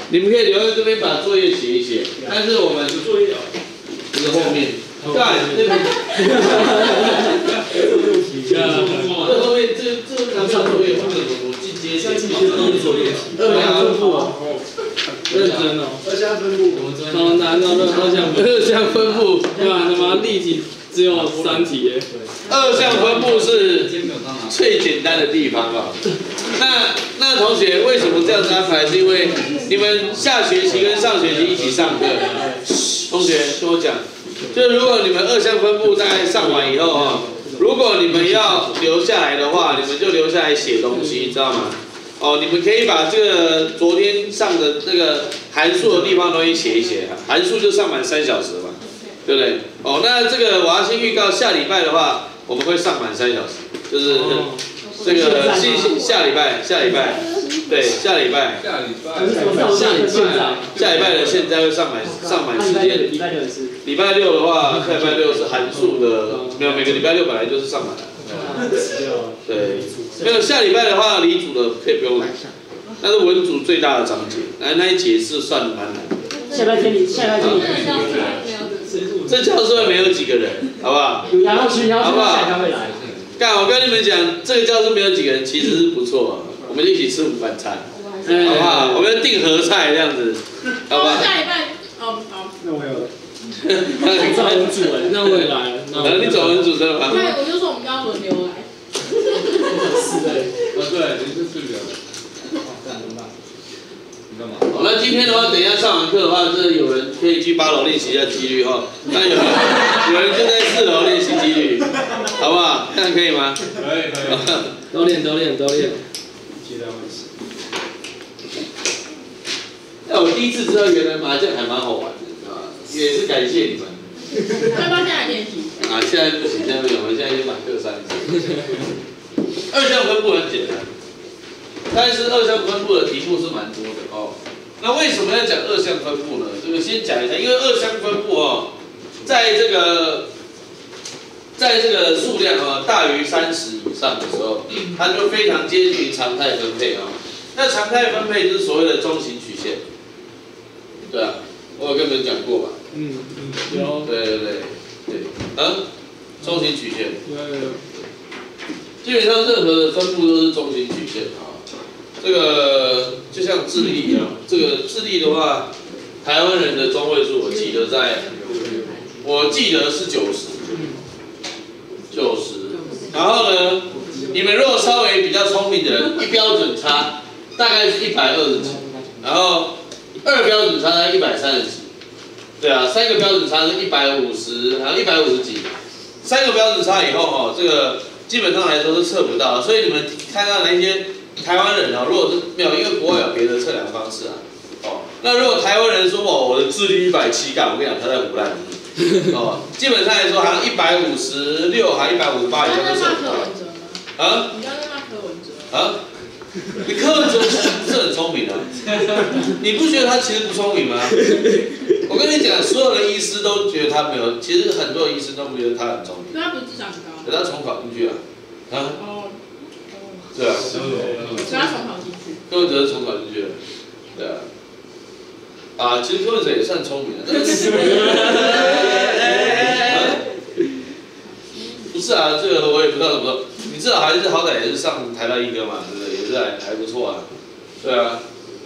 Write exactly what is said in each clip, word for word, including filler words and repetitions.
你们可以留在这边把作业写一写，但是我们作业这个后面，干这边，这后面这这拿上作业或者我进阶写作业，二项分布哦，认真哦，二项分布好难哦，二项二项分布，对吧？他妈立体只有三题耶，二项分布是最简单的地方啊。那那同学为什么这样子安排？是因为你们下学期跟上学期一起上课。同学跟我讲，就如果你们二项分布在上完以后啊，如果你们要留下来的话，你们就留下来写东西，知道吗？哦，你们可以把这个昨天上的那个函数的地方东西写一写，函数就上满三小时嘛，对不对？哦，那这个我要先预告，下礼拜的话我们会上满三小时，就是。哦这个下下礼拜，下礼拜，对，下礼拜，下礼拜，下礼拜，下礼拜的现在会上满上满时间。礼拜六是。礼拜六的话，下礼拜六是函数的，没有每个礼拜六本来就是上满的。对，没有下礼拜的话，理组的可以不用来，但是文组最大的章节，那那一节是算蛮难的。 下礼拜天你下礼拜天你。 这教室没有几个人，好不好？ 有杨老师，杨老师下礼拜会来。 干，我跟你们讲，这个教室没有几个人，其实是不错。我们一起吃午饭餐，好不好？我们订合菜这样子，好不好？ 下礼拜，哦好。 那我有。你找文主哎，那我也来了。 那你找文主真的吗？ 对，我就说我们要轮流来。 是的。 啊对，你是顺流。哦，干怎么办？你干嘛？ 好，那今天的话，等一下上完课的话，这有人可以去八楼练习一下几率哈。那有人有人就在四楼练习几率，好不好？这样可以吗？ 可以可以。 都练都练都练。 接待会议。 那我第一次知道原来麻将还蛮好玩的，啊，也是感谢你们。 要不要现在练习？ 啊，现在不行，现在不行，我们现在先把课上一次。二项分布很简单。但是二项分布的题目是蛮多的哦。那为什么要讲二项分布呢？这个先讲一下，因为二项分布哦，在这个在这个数量啊大于三十以上的时候，它就非常接近常态分配啊。那常态分配就是所谓的中型曲线，对啊，我有跟你们讲过吧？ 嗯嗯，有。 对对对对，啊，中型曲线。 有有有。 基本上任何的分布都是中型曲线啊。这个就像智利一样，这个智利的话，台湾人的中位数我记得在，我记得是九十，九十。然后呢，你们如果稍微比较聪明的人，一标准差大概是一百二十几，然后二标准差大概一百三十几，对啊，三个标准差是一百五十，好像一百五十几，三个标准差以后哈，这个基本上来说是测不到，所以你们看到那些。台湾人啊，如果是没有，因为国外有别的测量方式啊。哦，那如果台湾人说哦，我的智力一百七干，我跟你讲，他在胡乱。哦，基本上来说，好像一百五十六还一百五十八以上就测不到。啊？ 你刚刚骂柯文哲。 啊？你柯文哲不是很聪明啊？你不觉得他其实不聪明吗？我跟你讲，所有的医师都觉得他没有，其实很多的医生都不觉得他很聪明。 对，他不是智商很高。 可他重考进去了。啊？ 哦。 对啊， 所以他重考进去。 柯文哲是重考进去的，对啊。啊，其实柯文哲也算聪明的，但是不是啊，这个我也不知道怎么说。你至少还是好歹也是上台大医科嘛，对不对？也是还还不错啊，对啊，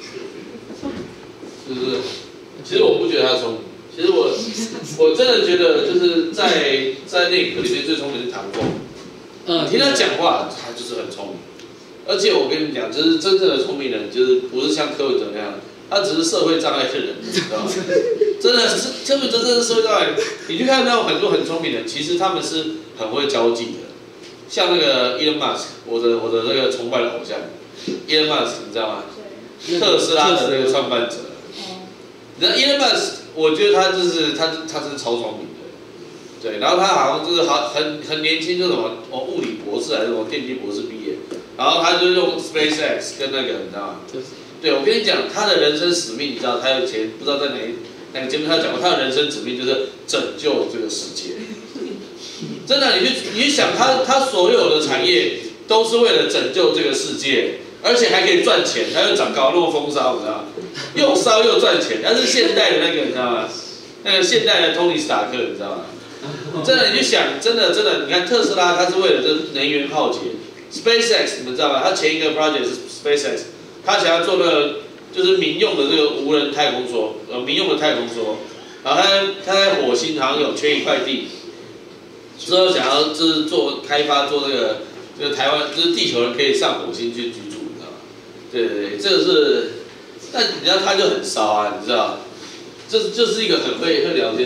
是不是？其实我不觉得他聪明，其实我我真的觉得就是在在内科里面最聪明是唐凤。嗯，听他讲话，他就是很聪明。而且我跟你讲，就是真正的聪明人，就是不是像柯文哲那样，他只是社会障碍的人，你知道吗？真的是，柯文哲真的是社会障碍。你去看那种很多很聪明的人，其实他们是很会交际的。像那个 Elon Musk， 我的我的那个崇拜的偶像 ，Elon Musk， 你知道吗？特斯拉的那个创办者。你知道 Elon Musk， 我觉得他就是他他是超聪明的，对。然后他好像就是好很很年轻，就什么哦物理博士还是什么电机博士毕业。然后他就用 SpaceX 跟那个，你知道吗？对，我跟你讲，他的人生使命，你知道，他以前不知道在哪哪个节目他讲过，他的人生使命就是拯救这个世界。真的，你去你去想他他所有的产业都是为了拯救这个世界， 而且还可以赚钱，还有长高落风骚，你知道吗？又烧又赚钱，但是现代的那个你知道吗？那个现代的托尼·史塔克，你知道吗？真的，你去想，真的真的，你看特斯拉，它是为了这能源浩劫 ，SpaceX 你们知道吗？它前一个 project 是 SpaceX， 它想要做那个就是民用的这个无人太空梭，呃，民用的太空梭，然后它它在火星好像有缺一块地，之后想要就是做开发做这个，这个台湾就是地球人可以上火星去居住，你知道吗？对对对，这个是，但你知道他就很骚啊，你知道，这就是一个很会会聊天。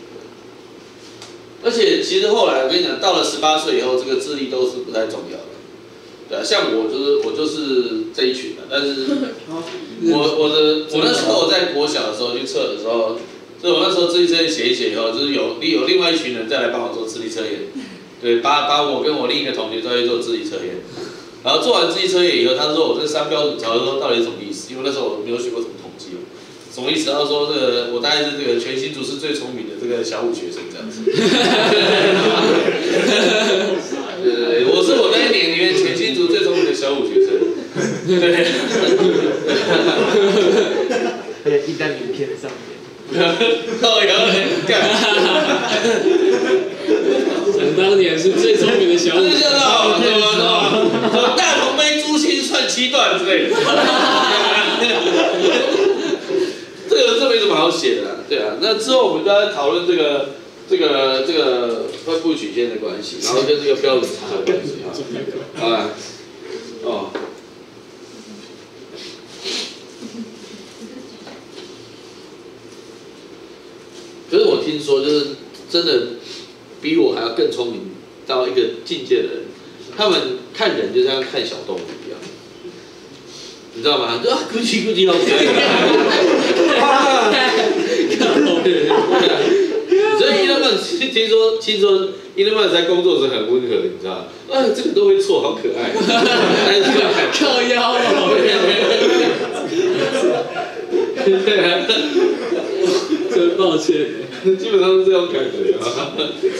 而且其实后来我跟你讲，到了十八岁以后，这个智力都是不太重要的。对啊，像我就是我就是这一群的，但是我我的我那时候我在国小的时候去测的时候，就是我那时候智力测验写一写以后，就是有有另外一群人再来帮我做智力测验，对，把把我跟我另一个同学再去做智力测验，然后做完智力测验以后，他说我这三标准条说到底是什么意思？因为那时候我没有学过什么统计哦。什么意思？他说这个我大概是这个全新竹市最聪明的这个小五学生这样子。对对对，我是我那一年里面全新竹最聪明的小五学生。对。 而且印在名片上面。 靠摇人干。 想当年是最聪明的小五。 这叫做什么什么什么大同杯珠心算七段之类的。这个这没什么好写的啦，对啊。那之后我们就要讨论这个这个这个分布曲线的关系，然后跟这个标准差的关系啊。好吧，哦。可是我听说，就是真的比我还要更聪明到一个境界的人，他们看人就像看小动物一样。你知道吗？啊，咕叽咕叽好可爱！所以伊隆马斯听说，听说伊隆马斯在工作时很温和，你知道吗？啊，这个都会错，好可爱！ 靠腰哦！ 对啊， 真抱歉， 基本上是这种感觉啊。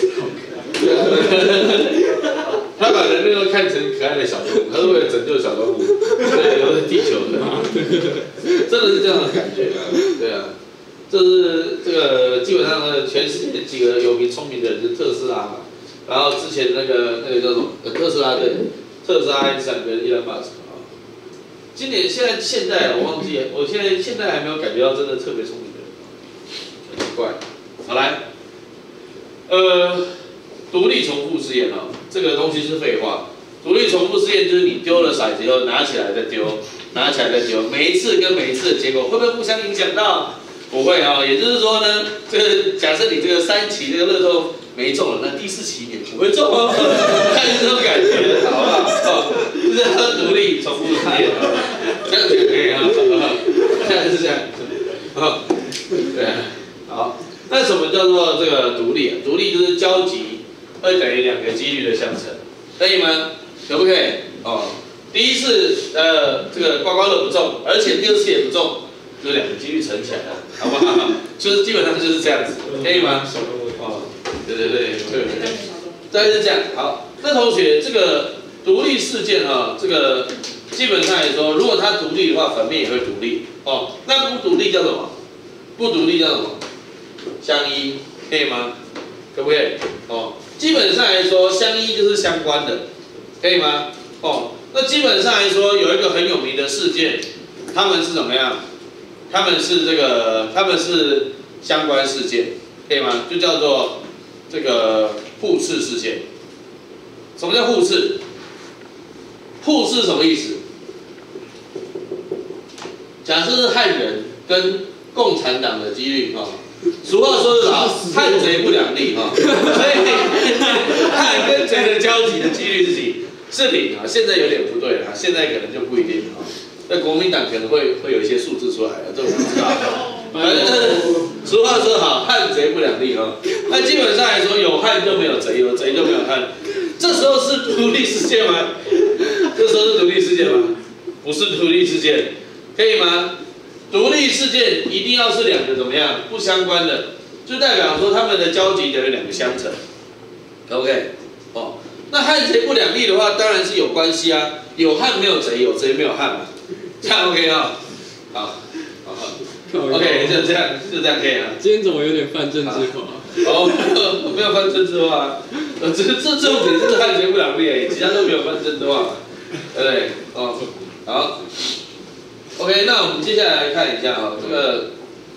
他把人类都看成可爱的小动物，他是为了拯救小动物，对，留在地球的，真的是这样的感觉啊，对啊，这是这个基本上呢，全世界几个有名聪明的人是特斯拉嘛，然后之前那个那个叫什么特斯拉对，特斯拉、爱因斯坦跟伊隆马斯克啊，今年现在现在我忘记了，我现在现在还没有感觉到真的特别聪明的人，很奇怪，好来，呃。独立重复试验哦，这个东西是废话。独立重复试验就是你丢了骰子以后拿起来再丢，拿起来再丢，每一次跟每一次的结果会不会互相影响到？不会啊、哦，也就是说呢，这个假设你这个三期这个乐透没中了，那第四期你不会中哦，看这种感觉，好不好？哦，这是独立重复试验，这样就可以啊，现在是这样，啊，对，好，那什么叫做这个独立啊？独立就是交集。会等于两个几率的相乘，可以吗？可不可以？哦，第一次呃这个刮刮乐不中，而且第二次也不中，就两个几率乘起来了，好不好？就是基本上就是这样子，可以吗？哦，对对对对对对，大概是这样。好，那同学这个独立事件啊，这个基本上来说，如果它独立的话，反面也会独立。哦，那不独立叫什么？不独立叫什么？相依，可以吗？可不可以？哦。基本上来说，相依就是相关的，可以吗？哦，那基本上来说，有一个很有名的事件，他们是怎么样？他们是这个，他们是相关事件，可以吗？就叫做这个互斥事件。什么叫互斥？互斥什么意思？假设是汉人跟共产党的几率哈。哦俗话说得好，汉贼不两立哈，所以汉跟贼的交集的几率是几？是零啊。现在有点不对了，现在可能就不一定啊。那国民党可能会会有一些数字出来了，这我不知道。反正俗话说好，汉贼不两立哈。那基本上来说，有汉就没有贼，有贼就没有汉。这时候是独立事件吗？这时候是独立事件吗？不是独立事件，可以吗？独立事件一定要是两个怎么样不相关的，就代表说他们的交集等于两个相乘 ，OK？ 哦， 那汉贼不两立的话，当然是有关系啊，有汉没有贼，有贼没有汉嘛，这样 OK 啊、哦？好，好 ，OK， 就这样，就这样可以啊。 今天怎么有点泛政治化？ 哦，没有没有翻政治化，呃，这这重点就是汉贼不两立而已，其他都没有翻政治化，对不对？哦，好 ，OK， 那我们接下来来看一下啊、哦，这个，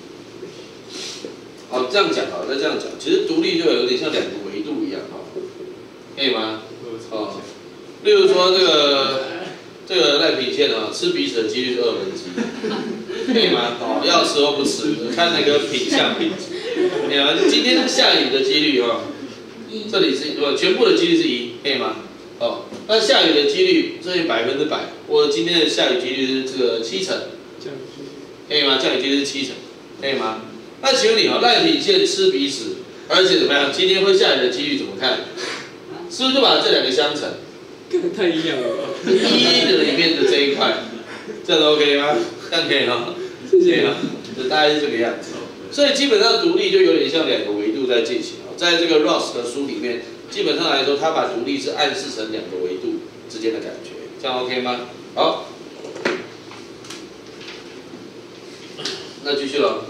好这样讲好，再这样讲，其实独立就有点像两个维度一样哈、哦，可以吗？哦，例如说这个这个赖品宪啊，吃鼻屎的几率是二分之一，可以吗？哦，要吃或不吃，看那个品相品质。没有，今天下雨的几率哦，这里是不全部的几率是一，可以吗？哦，那下雨的几率这里百分之百，我今天的下雨几率是这个七成，可以吗？降雨几率是七成，可以吗？那请问你哦，赖品宪吃鼻屎，而且怎么样？今天会下雨的几率怎么看？是不是就把这两个相乘？ 太一样了吧？ 一的里面的这一块，这样子 OK 吗？这样可以哈， 谢谢啊，就大概是这个样子。所以基本上独立就有点像两个维度在进行哦，在这个 Ross 的书里面，基本上来说，他把独立是暗示成两个维度之间的感觉，这样 OK 吗？好，那继续了。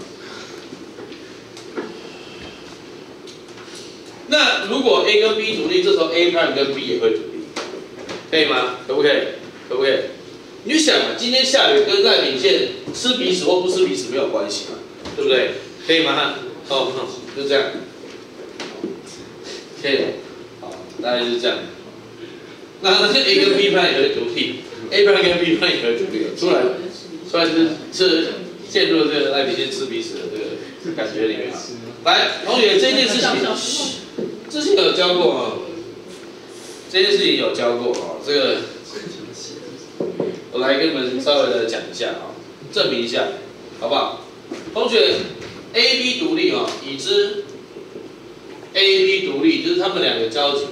那如果 A 跟 B 独立，这时候 A' 跟 B 也会独立，可以吗？可不可以？可不可以？你就想啊，今天下雨跟赖品宪吃鼻屎或不吃鼻屎没有关系嘛，对不对？可以吗？哦，就这样，可以，好，大概就是这样。那那些 A 跟 B' 也可以独立 ，A' 跟 B' 也可以独立，出来，出来是是陷入这个赖品宪吃鼻屎的这个感觉里面。来，同学，这件事情之前有教过啊，这件事情有教过啊，这个我来跟你们稍微的讲一下啊，证明一下，好不好？同学 ，A、B 独立啊，已知 A、B 独立就是他们两个交集，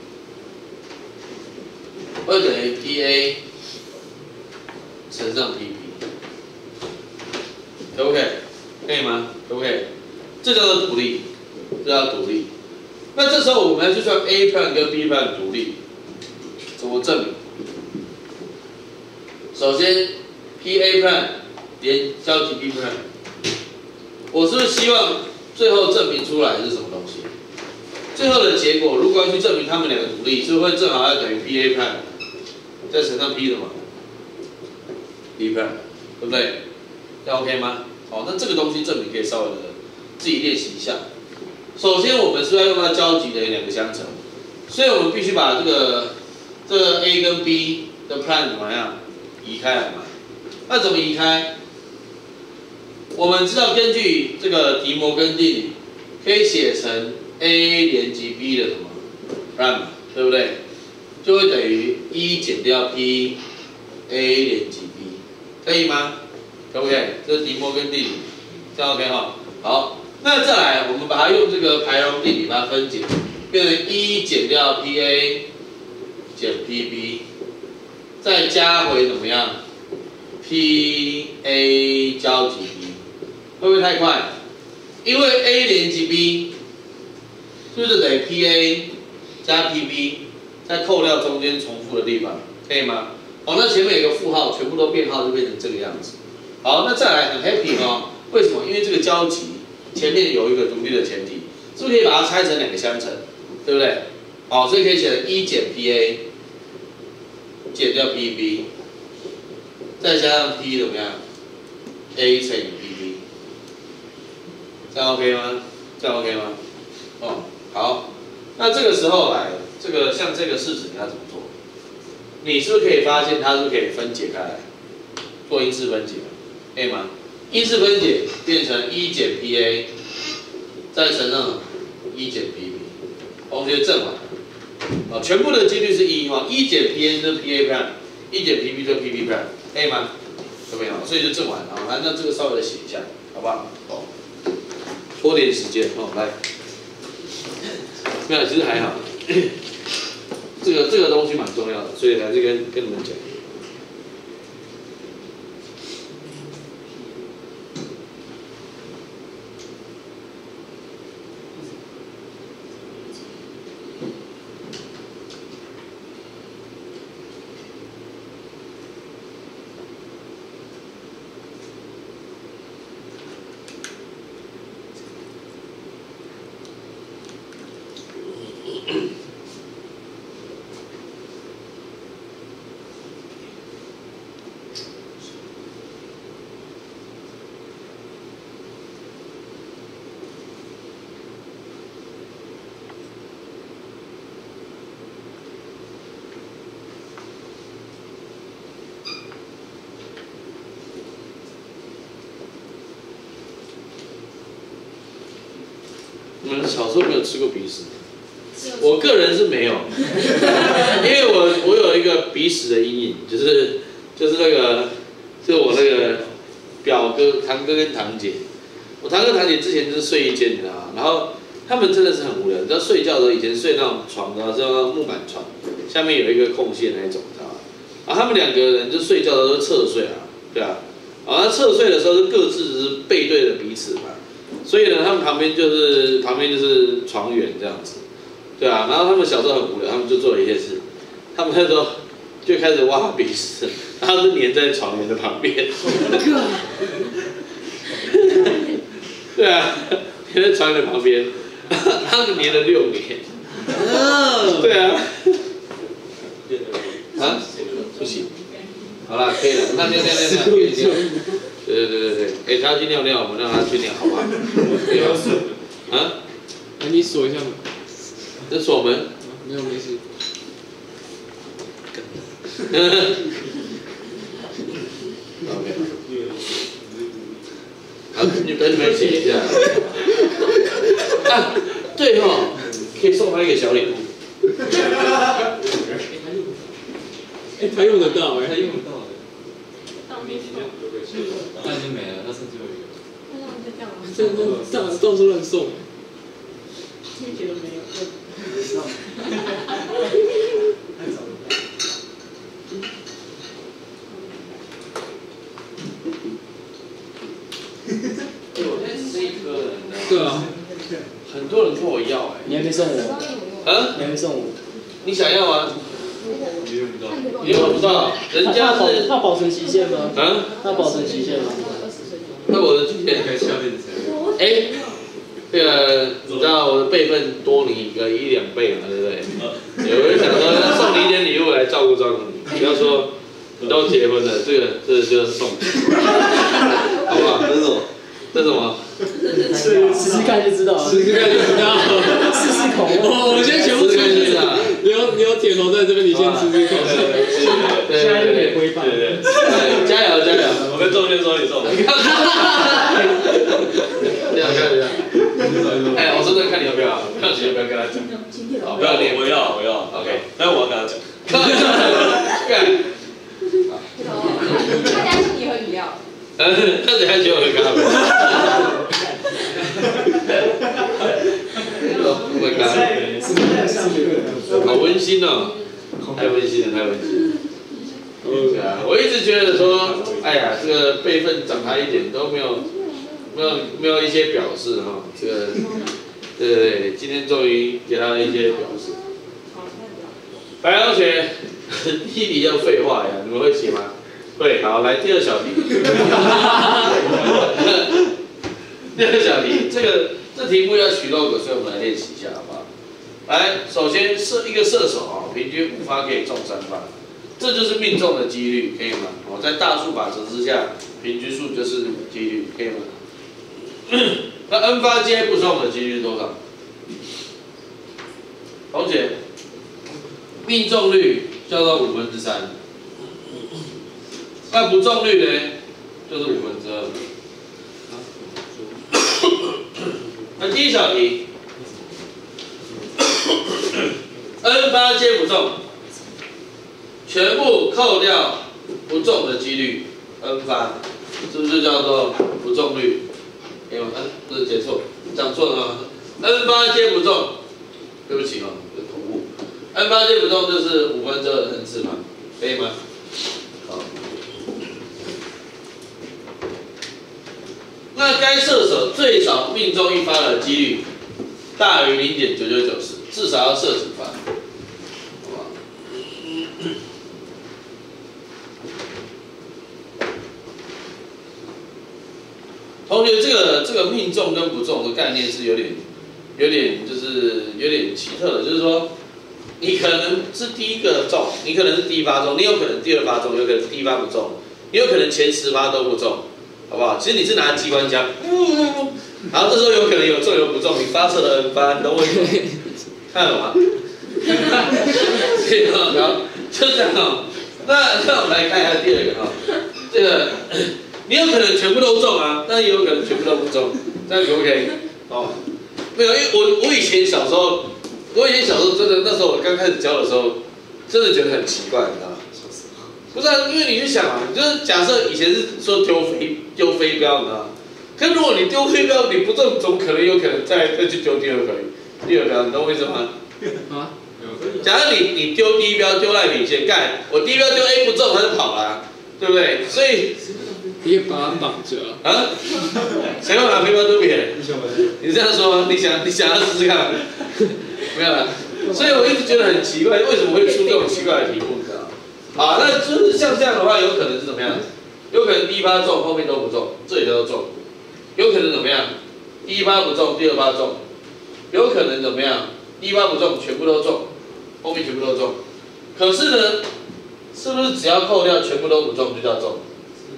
会等于 P A 乘上 P B， 可不可以？可以吗？可不可以？这叫做独立，这叫独立。那这时候我们要去算 A' 跟 B' 独立，怎么证明？首先 P A' 连交集 B'， 我是不是希望最后证明出来是什么东西？最后的结果，如果要去证明他们两个独立，是不是会正好要等于 P A' 再乘上 P 的嘛 ？B'， 对不对？这样 OK 吗？好，那这个东西证明可以稍微的自己练习一下。首先，我们是要用到交集的两个相乘，所以我们必须把这个这个 A 跟 B 的 prime 怎么样移开来嘛？那怎么移开？我们知道根据这个迪摩根定理，可以写成 A 连及 B 的什么 prime， 对不对？就会等于一减掉 P A 连及 B， 可以吗？可不可以？这是迪摩根定理，这样 OK 哈？好。那再来，我们把它用这个排容定理把它分解，变成一减掉 P A 减 P B， 再加回怎么样 ？P A 交集 B， 会不会太快？因为 A 连及 B， 是不是等于 P A 加 P B， 再扣掉中间重复的地方，可以吗？好，那前面有个负号，全部都变号，就变成这个样子。好，那再来很 happy 哦，为什么？因为这个交集前面有一个独立的前提，是不是可以把它拆成两个相乘，对不对？好，所以可以写成一减 P A 减掉 P B， 再加上 P 怎么样 ？A 乘以 P B， 这样 OK 吗？这样 OK 吗？哦，好，那这个时候来，这个像这个式子你要怎么做？你是不是可以发现它是可以分解开来，做因式分解，可以吗？因式分解变成一减 P A， 再乘上一减 P B， 同学正完，哦，全部的几率是一哈，一减 P A 就是 P A prime， 一减 P B 就是 P B prime， 可以吗？有没有？所以就正完啊，来，那这个稍微的写一下，好不好？哦，拖点时间哦，来，没有，其实还好，这个这个东西蛮重要的，所以还是跟跟你们讲。 你们小时候没有吃过鼻屎？我个人是没有，因为我我有一个鼻屎的阴影，就是就是那个，就是我那个表哥、堂哥跟堂姐。我堂哥堂姐之前就是睡一间，你知道吗？然后他们真的是很无聊，你知道睡觉的时候以前睡那种床，然后是那种木板床，下面有一个空隙那一种，你知道吗？然后他们两个人就睡觉的时候侧睡啊，对啊，然后侧睡的时候是各自是背对着彼此嘛，所以呢，他们旁边就是旁边就是床缘这样子，对啊，然后他们小时候很无聊，他们就做了一件事，他们那时候就开始挖鼻屎，然后就粘在床缘的旁边。对啊，粘在床缘的旁边，他们粘了六年。对啊。啊？不行。好了，可以了，那尿尿尿尿，可以尿。对对对对对，哎，他要去尿尿，我们让他去尿，好不好？可以吗？啊？ 哎，你锁一下门。 这锁门？ 没有，没事。 OK。好，你跟你们写一下。啊，对哈、哦，可以送他一个小礼物。 哎，他用得到哎， 他用得到的。 到面他已经没了，他甚至有一个。 那他们就这样吗？ 这这到到处乱送。 因为觉得没有。 我现在吃一颗了， 对啊， 很多人跟我要哎、 你还没送我， 啊， 你还没送我， 你想要吗？ 你用不到。 你用不到，人家它是它保存期限吗？ 啊， 它保存期限吗？ 那我的极限可以下面才。 哎，这个你知道我的辈分多你个一两倍嘛，对不对？有人想说要送你一点礼物来照顾照顾你，不要说你都结婚了，这个这个就是送，好不好？这是什么？这是什么？ 试试看就知道了， 试试看就知道。 试试口味。 我我们先全部出去。你有你有铁头在这边，你先试试看。 对， 现在就可以规范。 对对对，加油加油！ 我跟周先说你送。 这样看一下。哎，我说真的看你要不要，不要急，不要跟他讲。好，不要脸， 我要我要 OK， 但我要跟他讲。 干。 大家请你喝饮料。 嗯，他等下请我喝咖啡。Oh my god，好温馨哦，太温馨了，太温馨了。对啊，我一直觉得说，哎呀，这个辈分长他一点都没有，没有没有一些表示哈、哦，这个，对对对，今天终于给他一些表示。白同学，第一题要废话呀，你们会写吗？会，好，来第二小题。第二小题，这个这题目要取 log， 所以我们来练习一下，好不好？来，首先射一个射手啊，平均五发可以中三发，这就是命中的几率，可以吗？哦，在大数法则之下，平均数就是几率，可以吗？那 n 发接不中的几率是多少？同学，命中率叫做五分之三，那不中率呢，就是五分之二。那第一小题 ，n 发接不中，全部扣掉不中的几率 ，n 发是不是叫做不中率？哎呦，嗯，不是写错，讲错了吗 ？n 发接不中，对不起哦，有同误。n 发接不中就是五分之二的 n 次方，可以吗？好。那该射手最少命中一发的几率大于零点九九九四，至少要射几发，好不好？同学，这个这个命中跟不中的概念是有点有点就是有点奇特的，就是说你可能是第一个中，你可能是第一发中，你有可能第二发中，有可能第一发不中，你有可能前十发都不中。好不好？其实你是拿机关枪，嗯，然后这时候有可能有中有不中，你发射了 n 发，你懂我意思吗？看了吗？然后就这样哦。那那我们来看一下第二个哈、哦，这个你有可能全部都中啊，但也有可能全部都不中，这样可不可以？哦， 没有，因为我我以前小时候，我以前小时候真的那时候我刚开始教的时候，真的觉得很奇怪，你知道吗？不是、啊，因为你去想啊，就是假设以前是说丢飞丢飞镖，你知道吗？可如果你丢飞镖你不中，总可能有可能再再去丢第二个第二镖，你懂我意思吗？ 啊？ 假如你你丢第一镖丢赖领先，干我第一镖丢 A 不中，他就跑了、啊，对不对？所以你也把他绑着啊？谁要拿飞镖丢别人？你这样说，你想你想要试试看？没有啦。所以我一直觉得很奇怪，为什么会出这种奇怪的题目？你知道吗？好，那就是像这样的话，有可能是怎么样？有可能第一发中，后面都不中，这里都中。有可能怎么样？第一发不中，第二发中。有可能怎么样？第一发不中，全部都中，后面全部都中。可是呢，是不是只要扣掉全部都不中就叫中？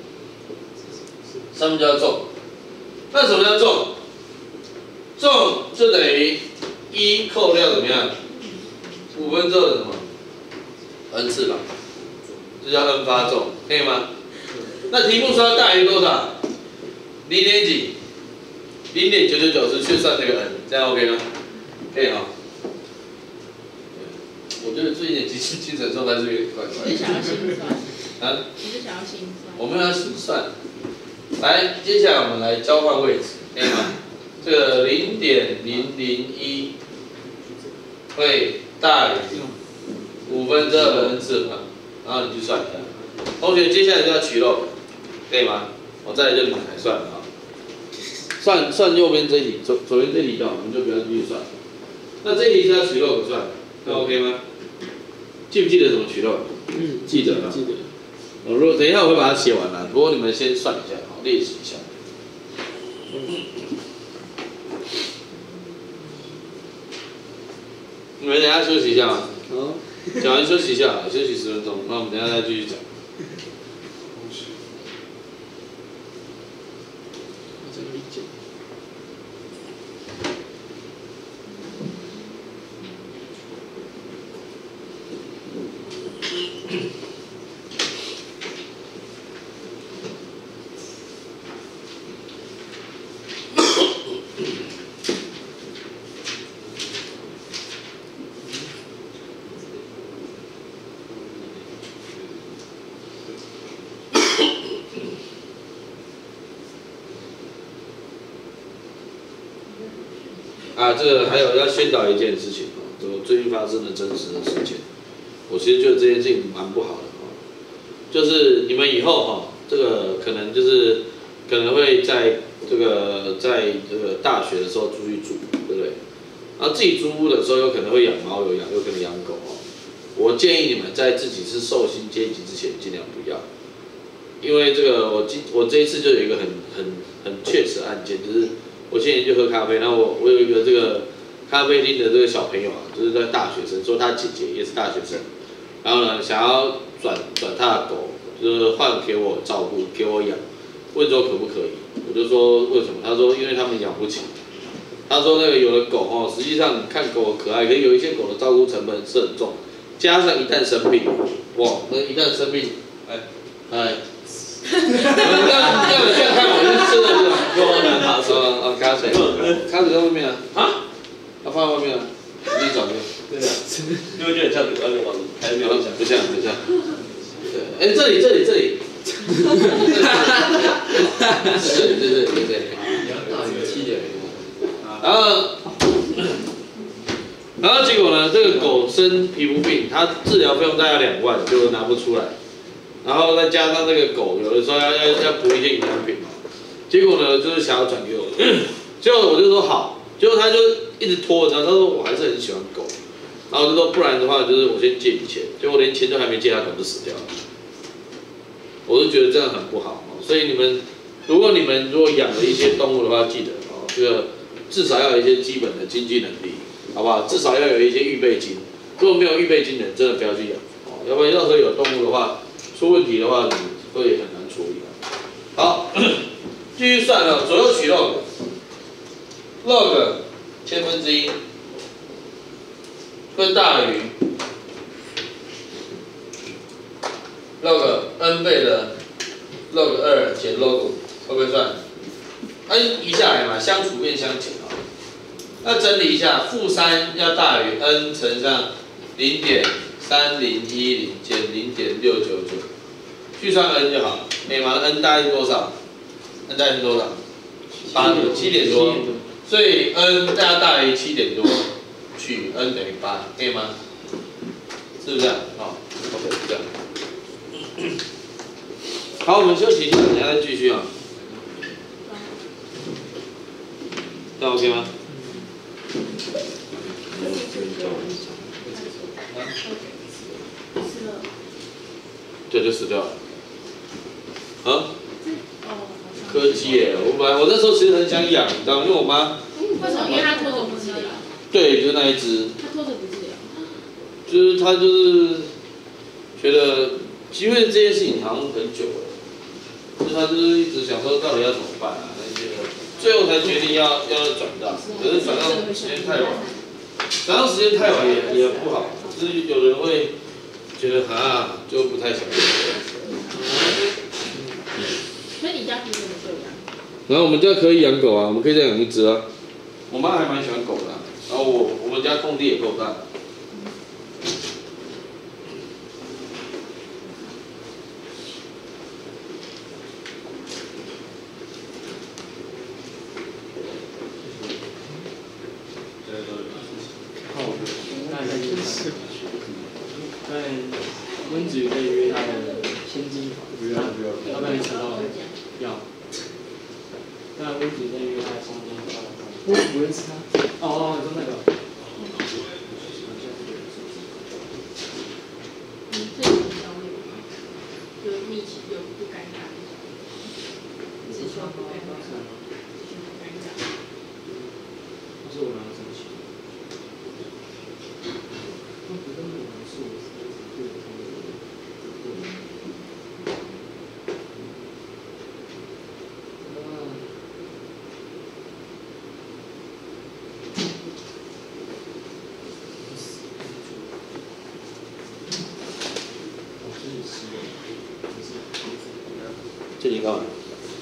上面就叫中。那什么叫中？中就等于一扣掉怎么样？五分之二的什么 ？n 次方，这叫 n 发中，可以吗？那题目说大于多少？零点几？零点九九九是去算这个 n， 这样 OK 吗？可以哈。我觉得最近的精精神状态是有点怪怪的。 你是想要心算？ 啊？ 你是想要心算？ 我们要心算。来，接下来我们来交换位置，可以吗？这个零点零零一会大于五分之二的 n 次方，然后你去算一下。同学，接下来就要取 log， 可以吗？我再来就你们来算了啊。算算右边这一题，左左边这一题就好，我们就不要继续算。那这一题是要取 log 算，那 OK 吗？记不记得怎么取 log？ 嗯， 记得啊。 记得。 我如果等一下我会把它写完了，不过你们先算一下，好，练习一下。你们等一下休息一下啊。 好。 讲完休息一下，休息十分钟，那我们等一下再继续讲。啊，这个还有要宣导一件事情哦，就最近发生的真实的事情，我其实觉得这件事情蛮不好的哦，就是你们以后哈，这个可能就是可能会在这个在这个大学的时候出去住，对不对？然后自己租屋的时候有可能会养猫，有养有可能养狗哦。我建议你们在自己是受薪阶级之前尽量不要，因为这个我今我这一次就有一个很很很确实的案件，就是。我前几天就喝咖啡，然后我我有一个这个咖啡厅的这个小朋友啊，就是在大学生，说他姐姐也是大学生，然后呢想要转转他的狗，就是换给我照顾，给我养，问说可不可以？我就说为什么？他说因为他们养不起。他说那个有的狗哦，实际上你看狗可爱，可是有一些狗的照顾成本是很重，加上一旦生病，哇，那一旦生病，哎哎。这样这样这样看我是真的是有难爬车啊啊！卡水，卡水在外面啊啊！他放在外面啊，你自己找去。对啊，因为就很像外面网，还没有讲，不像不像。对，哎，这里这里这里。对对对对对。然后，然后结果呢？这个狗生皮肤病，它治疗费用大概两万，就拿不出来。然后再加上这个狗，有的时候要要要补一些营养品嘛，结果呢就是想要转给我，结果我就说好，结果他就一直拖着，他说我还是很喜欢狗，然后我就说不然的话就是我先借你钱，结果连钱都还没借，他狗就死掉了，我就觉得这样很不好，所以你们如果你们如果养了一些动物的话，记得哦，这个至少要有一些基本的经济能力，好不好？至少要有一些预备金，如果没有预备金的，真的不要去养哦，要不然到时候有动物的话。出问题的话，你会很难处理。好，继续算了，左右取 log，log 千分之一会大于 log n 倍的 log 二减 log 五，会不会算？哎、啊，移下来嘛，相除变相减啊。 那整理一下，负三要大于 n 乘上零点三零一零减零点六九九，去算 n 就好。每码的 n 大概是多少 ？n 大概是多少？八七点多，所以 n 要大于七点多，取 n 等于八，可以吗？是不是这样？好 ，OK， 这样。好，我们休息一下，等一下再继续啊。这样 OK 吗？对，就死掉了。啊？柯基耶，我本来我那时候其实很想养，你知道吗？因为我妈。 为什么？因为它拖着不治疗。 对，就是那一只。 它拖着不治疗。 就是他就是觉得机会这件事情好像很久了，就是他就是一直想说到底要怎么办啊那些的，最后才决定要要转账，可是转账时间太晚，转账时间太晚也也不好，就是有人会觉得啊就不太想。 所以你家平时有没有养？ 然后我们家可以养狗啊，我们可以再养一只啊。我妈还蛮喜欢狗的、啊，然后我我们家空地也够大。 但温子瑜可以约他的千金房，不要不要，要不然你迟到了。要。但温子瑜可以约他的千金房。我不认识他。哦哦，你说那个。 你自己很焦虑吗？有密集，有不尴尬的。只说不尴尬，只说不尴尬。 不是我哪有生气？我觉得我们是我是对他们。 这你干嘛？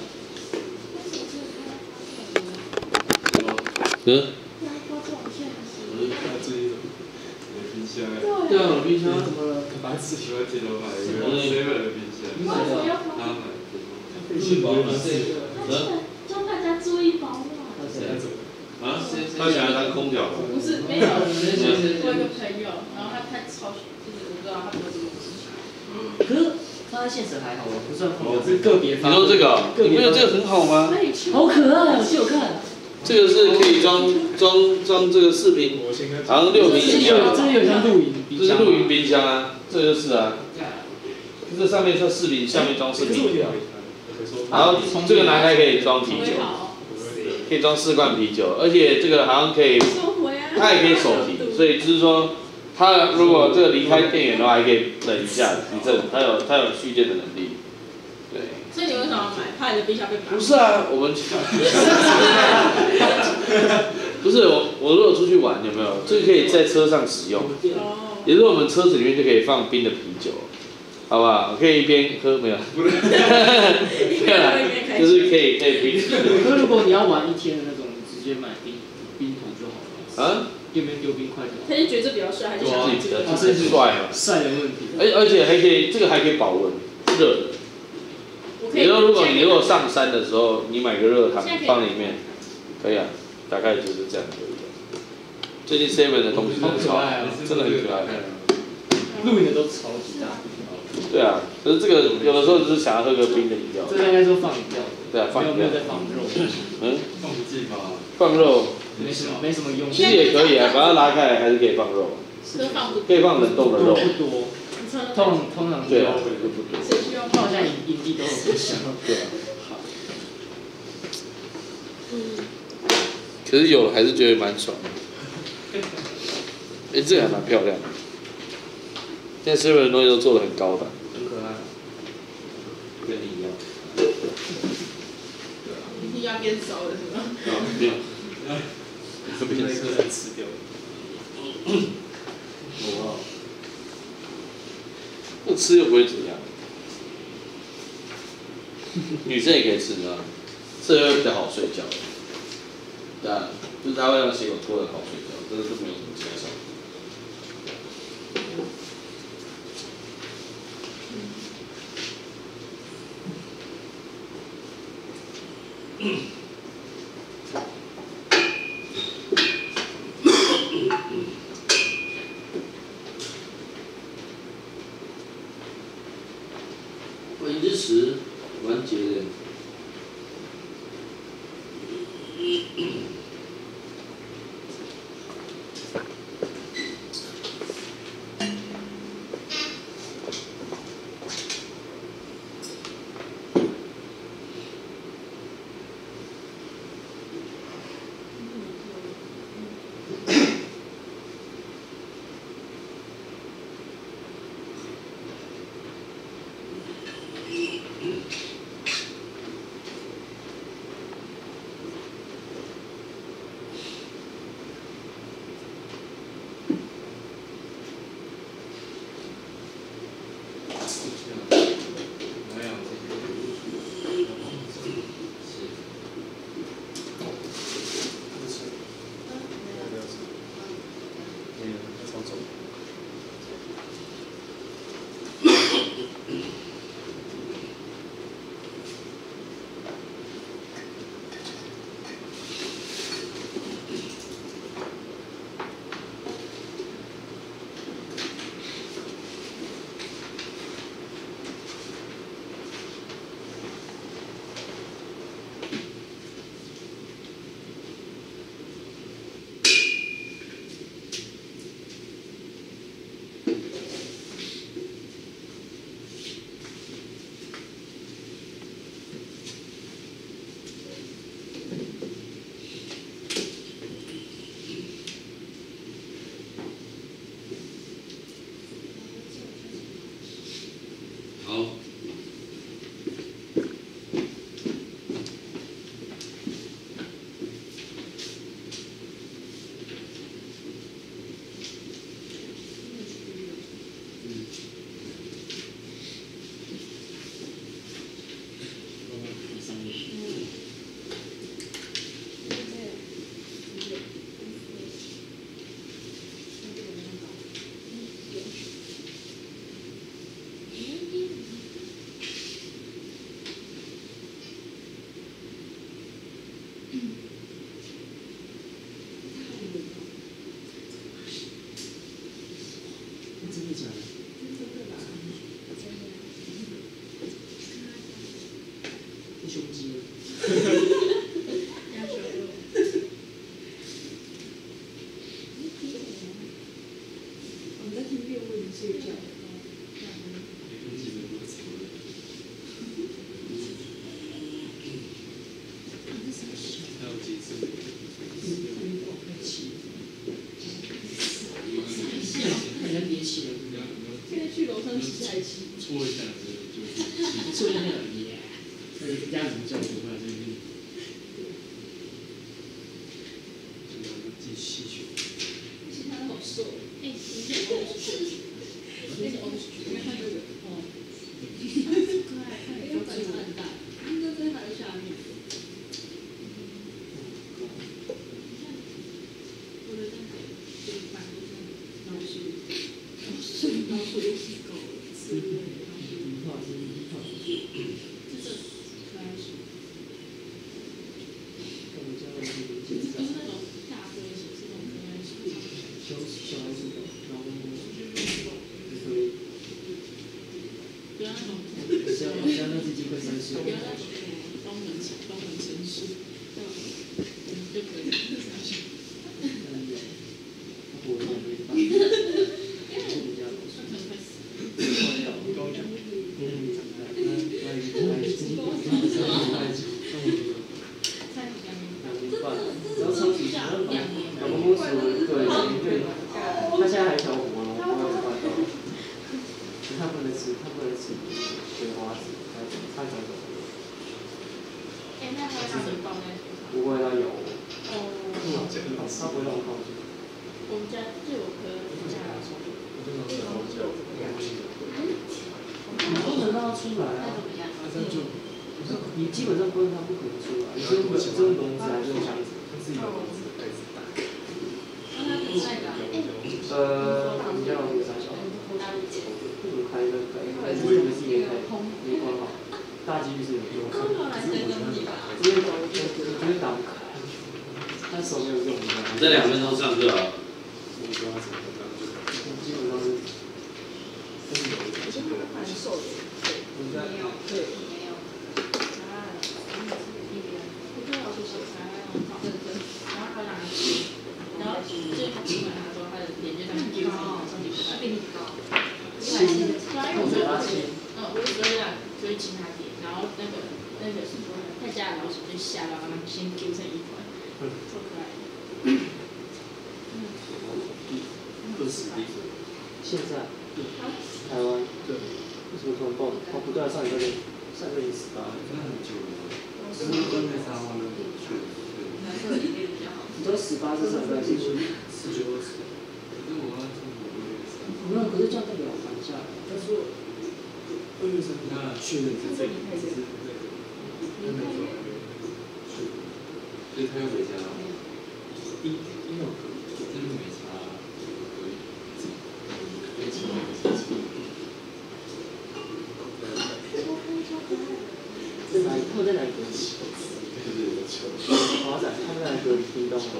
嗯？对啊，我冰箱怎么了？ 把自己的铁头买一个 seven 的冰箱，他买的。 是保暖这个。 教大家注意保暖。 啊？他想要当空调吧？ 不是，没有，我有个朋友，然后他他超，就是我不知道他做这个事情。 可是放在现实还好，我不算空调，是个别发。 你说这个，你不觉得这个很好吗？ 好可爱，我借我看。 这个是可以装装装这个视频，好像六平以下。 这有像露营冰箱。 这是露营冰箱啊，这就是啊。这上面装视频，下面装视频。然后这个拿开可以装啤酒，可以装四罐啤酒，而且这个好像可以，它也可以手提，所以就是说，它如果这个离开电源的话，还可以等一下提振，它有它有蓄电的能力。对。 所以你为什么要买？怕你的冰箱被拔？ 不是啊，我们不是我我如果出去玩有没有？这个可以在车上使用，也就是我们车子里面就可以放冰的啤酒。好不好？可以一边喝没有？对啊，就是可以可以冰。 可如果你要玩一天的那种，你直接买冰冰桶就好了。啊？丢边丢冰块就好。 他就觉得这比较帅，还是想自己比较帅嘛？帅的问题。 而而且还可以，这个还可以保温，热的。你说如果你如果上山的时候，你买个热汤放里面，可以啊，大概就是这样可以的。最近 seven 的东西真的超，真的很可爱。 露营的都超级大。 对啊，可是这个有的时候只是想要喝个冰的饮料。 这个应该说放饮料。 对啊，放饮料。 没有在放肉。 嗯。 放不进吧？ 放肉。 没什么，没什么用。 其实也可以啊，把它拉开来还是可以放肉。可以放冷冻的肉。 不多。通通常对啊，就不多。 谁需要？ 好像营地都有冰箱。 对啊。可是有了还是觉得蛮爽的。哎，这个还蛮漂亮的。现在所有人东西都做的很高档， 很可爱， 跟你一样。 一定要变熟的是吗？ 啊，没有。 被那个人吃掉。 哇！不吃又不会怎样。女生也可以吃，你知道吗？吃了会比较好睡觉。对啊。 就是它会让血管拖得好睡觉，这个就没有什么其他效果。 百分之十完结的。 胸肌。 我在听辩论睡觉。 还有几次？ 看人憋气了。 现在去楼上洗还气。 搓一下子就是。 搓一下那个耶。那这样子叫不出来，这个。 记细血。 其他好瘦。哎，你是欧式，那是欧式，因为它那个哦。可爱，它那个反差很大，应该在还有下面。我的那个这个板子上老鼠，老鼠老鼠又是狗，是老鼠。这是可爱鼠。就是那种大龟鼠，是那种可爱鼠。 小小孩子的，然后可以。不要那种。 像像那只鸡会生气。 不要那种东门东门城市，这样就可以。 我也没办法。我比较老实。快要高中，嗯，长大，那那一那一自己不知道是什么来着。然后超级强，我们公司对对，他现在还小虎啊，我不知道看到。他不能吃，他不能吃雪花子，他他长什么？ 哎，那他会让你抱在手上？ 不会，他有。 哦。 他不会让我靠近。 我们家就有颗家的时候。 我经常吃好久，我不行。 不能让他出来啊！ 那怎么样？ 你基本上不能让他不可能出来，你真的真的笼子还是箱子。 呃，比较容易三小，不如开一个开，但是这个是没开，没关好，大几率是没用。因为我觉得打不开，他手没有用。 这两分钟上课啊。 基本上是。 蛮瘦的。没有，对，没有。啊，我跟老师写才好认真，然后他两个，然后就是他出来，他说他的脸就像很高，上去他比你高。因为对啊，因为我觉得，嗯，我就觉得就是亲他点，然后那个那个什么他家的老师就吓到，然后先丢成一团，超可爱的。 二十例。 现在，台湾，对，为什么突然爆？哦，不对啊，上一个月，上个月十八， 那很久了。是跟那三万的去。 你知道十八是上个月是去？ 四九二十。可是我要中国二月三。 没有，可是这样代表寒假。 他说二月三，他确认是这个，是这个，他没说还没去，所以他又回家了。一一有可真的没差，可以。没差，没差。 在哪里？他们在哪里隔离？华仔，他们在哪里隔离？屏东。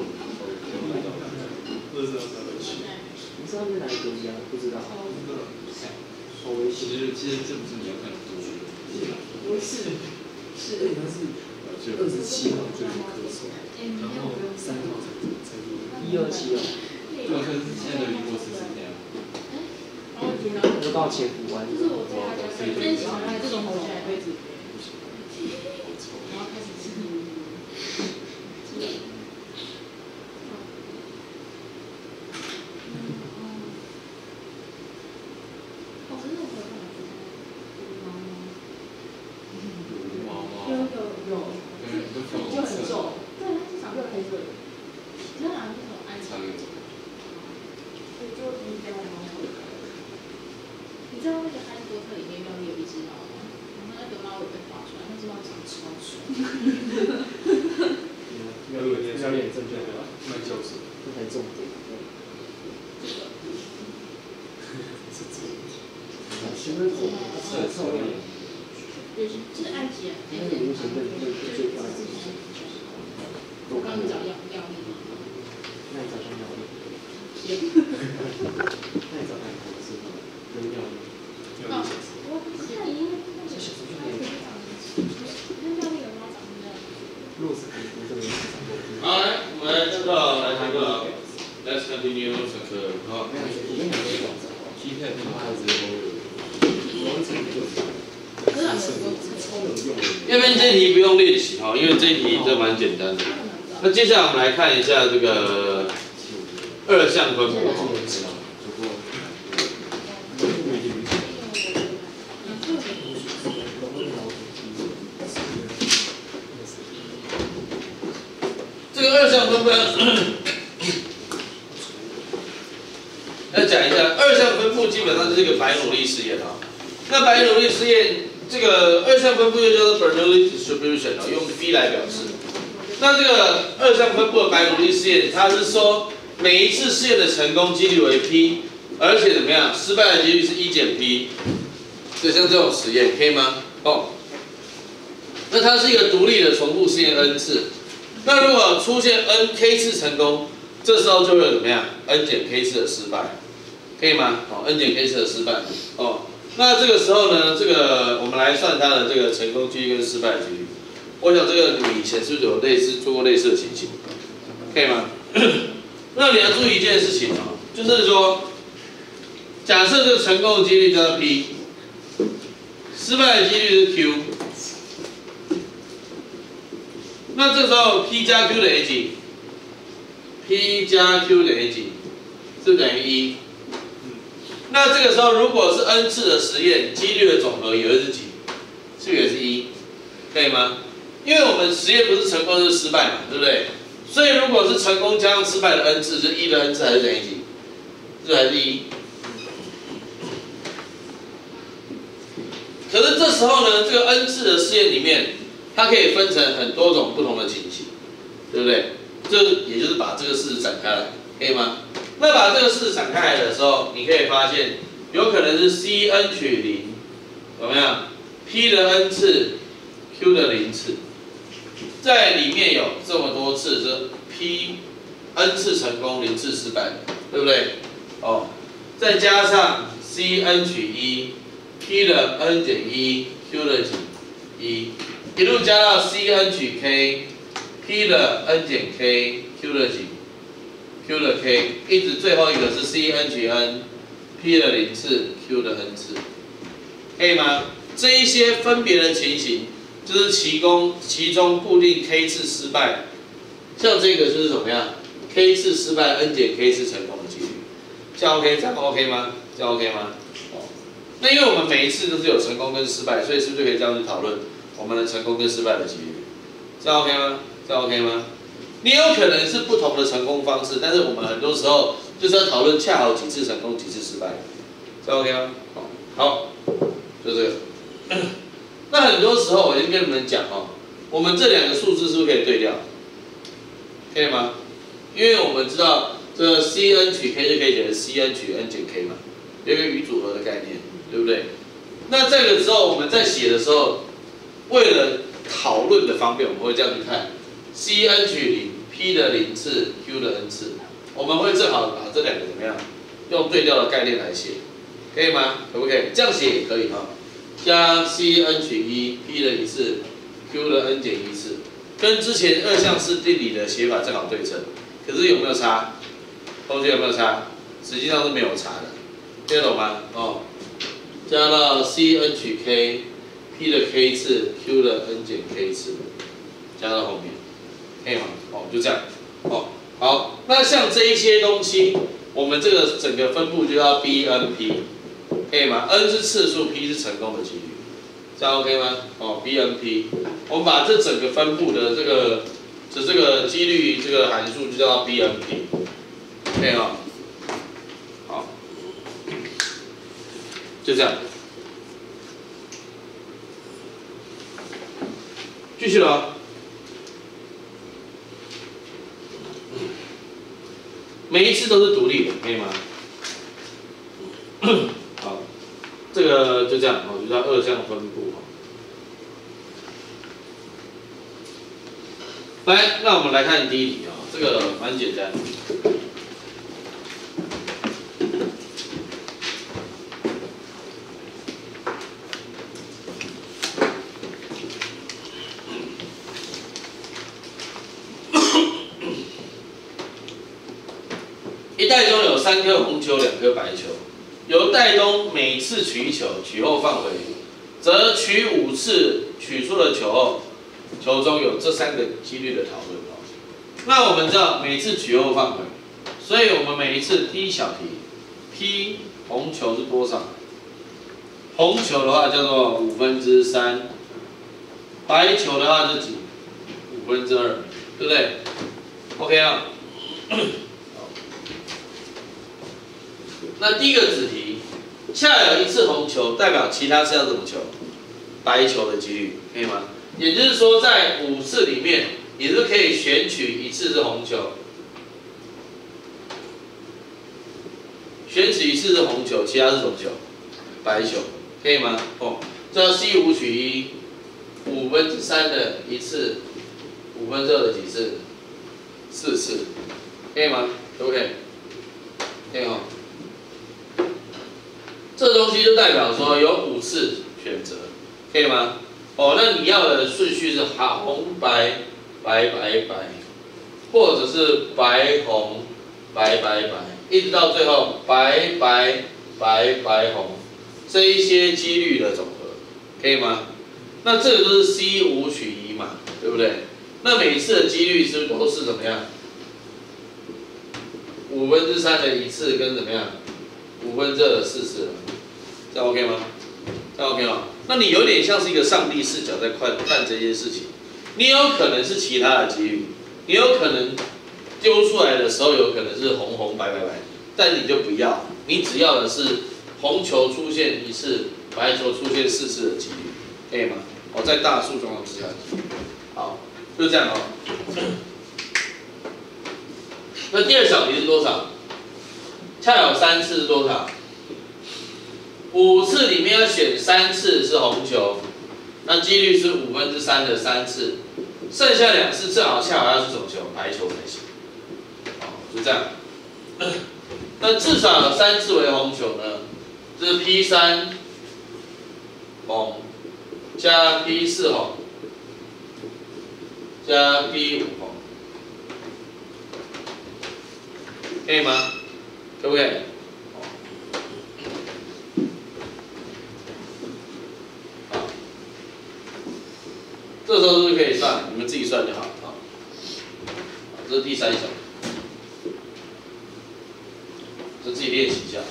二十二才会去。 你知道他们在哪里隔离啊？不知道。好危险。 其实其实这不是你要看的多。 不是，是。 二十七号就有咳嗽，然后三号才才录。 一二七哦。 对，可是现在的离过四十天。 我就刚前五万。 就是我在他家，真喜欢这种口水杯子。然后开始吃。哦，真的会看到猫猫。 猫猫。 有有有。就很重。对，它是长个黑色的。那两个是什么安长？对，就比较猫头。你知道那个《哈利波特》里面妙丽有一只猫吗？然后那个猫有被画出来，那只猫长得超帅。 妙丽，妙丽很正确的吧？ 卖教室， 这才重点。 这个。 是这个。 现在这太漂亮了。 对，就是埃及，埃及人他们就是最漂亮的。我刚刚找妙妙丽。 那你找上妙丽。那你找哪个公司？跟妙丽。 哦，我看你应该那个小时候就没有长跟妙丽有猫长得。 洛斯皮肤这边市场过。 好，来，我们来这个来这个 ，Let's continue 这个好。 P P 那个它直接都有。完成就。 这边这题不用练习哈，因为这一题这蛮简单的。那接下来我们来看一下这个二项分布。这个二项分布要讲一下，二项分布基本上就是一个白努力试验啊。那白努力试验。这个二项分布又叫做 Bernoulli distribution 啊，用 B 来表示。那这个二项分布的白努力试验，它是说每一次试验的成功几率为 P， 而且怎么样，失败的几率是一减 P。就像这种实验，可以吗？哦。那它是一个独立的重复试验 n 次。那如果出现 n k 次成功，这时候就会有怎么样 n 减 k 次的失败，可以吗？哦 ，n 减 k 次的失败，哦。那这个时候呢，这个我们来算它的这个成功几率跟失败几率。我想这个你以前是不是有类似做过类似的情形？可以吗？那你要注意一件事情哦，就是说，假设这个成功的几率叫 P， 失败的几率是 Q， 那这时候 P 加 Q 等于几 ？P 加 Q 等于几？是等于一。那这个时候，如果是 n 次的实验，几率的总和也会是几？是不是也是一？可以吗？因为我们实验不是成功就是失败嘛，对不对？所以如果是成功加上失败的 n 次，就是一的 n 次还是等于几？是还是一？可是这时候呢，这个 n 次的试验里面，它可以分成很多种不同的情形，对不对？ 这也就是把这个式子展开来，可以吗？那把这个式子展开来的时候，你可以发现有可能是 C n 取零，怎么样 ？P 的 n 次 ，Q 的零次，在里面有这么多次，这 P n 次成功，零次失败，对不对？哦，再加上 C n 取一 ，P 的 n 减一 ，Q 的几一，一路加到 C n 取 K，P 的 n 减 K，Q 的几 ，Q 的 K， 一直最后一个是 C n 取 n，P 的零次 ，Q 的 n 次，可以吗？这一些分别的情形，就是其中其中固定 K 次失败，像这个就是怎么样 ？K 次失败 ，n 减 K 次成功的几率，这样 OK， 这样 OK 吗？这样 OK 吗？哦，那因为我们每一次都是有成功跟失败，所以是不是就可以这样去讨论我们的成功跟失败的几率？这样 OK 吗？这样 OK 吗？你有可能是不同的成功方式，但是我们很多时候就是要讨论恰好几次成功，几次失败，这样 OK 吗？好，好，就这个。那很多时候我已经跟你们讲哦，我们这两个数字是不是可以对调？可以吗？因为我们知道这个 C n 取 K 就可以写成 C n 取 n 减 K 嘛，有一个与组合的概念，对不对？那这个时候我们在写的时候，为了讨论的方便，我们会这样去看 ：C n 取零 ，P 的零次 ，Q 的 n 次，我们会正好把这两个怎么样，用对调的概念来写，可以吗？可不可以？这样写也可以哈。加 C n 取一 ，P 的一次 ，Q 的 n 减一次，跟之前二项式定理的写法正好对称。可是有没有差？同学有没有差？实际上是没有差的，听得懂吗？哦，加到 C n 取 K，P 的 K 次 ，Q 的 n 减 K 次，加到后面，可以吗？哦，就这样。哦，好，那像这一些东西，我们这个整个分布就叫 B n P。可以吗 ？N 是次数 ，P 是成功的几率，这样 OK 吗？哦 ，B N P， 我们把这整个分布的这个的这个几率这个函数就叫 B N P， 可以吗？好，就这样，继续了。每一次都是独立的，可以吗？好，这个就这样哦，就叫二项分布哦。来，那我们来看第一题啊、哦，这个蛮简单的。一袋中有三颗红球，两颗白球。由袋东每次取一球，取后放回，则取五次，取出了球后，球中有这三个几率的讨论哦。那我们知道每次取后放回，所以我们每一次第一小题 ，P 红球是多少？红球的话叫做五分之三，白球的话是几？五分之二，对不对 ？OK 啊。那第一个子题，恰有一次红球，代表其他是要怎么球？白球的几率，可以吗？也就是说，在五次里面，你是可以选取一次是红球，选取一次是红球，其他是什么球？白球，可以吗？哦，这要 C 五取一，五分之三的一次，五分之二的几次？四次，可以吗？可不可以？可以哦。这东西就代表说有五次选择，可以吗？哦，那你要的顺序是红白白白白，或者是白红白白白，一直到最后白白白白红，这一些几率的总和，可以吗？那这个都是 C 五取一嘛，对不对？那每一次的几率是不是都是怎么样？五分之三的一次跟怎么样？五分之二的四次，这样 OK 吗？这样 OK 吗？那你有点像是一个上帝视角在看看这件事情，你有可能是其他的几率，你有可能丢出来的时候有可能是红红白白白，但你就不要，你只要的是红球出现一次，白球出现四次的几率，可以吗？我在大数状况之下，好，就这样哦。 那第二小题是多少？恰有三次是多少？五次里面要选三次是红球，那几率是五分之三的三次，剩下两次正好恰好要是什么球？白球才行。好，就这样。那至少有三次为红球呢？这是 P 三红加 P 四红加 P 五红，可以吗？可不可以？好，这时候是不是可以算？你们自己算就好。好，这是第三小，就自己练习一下。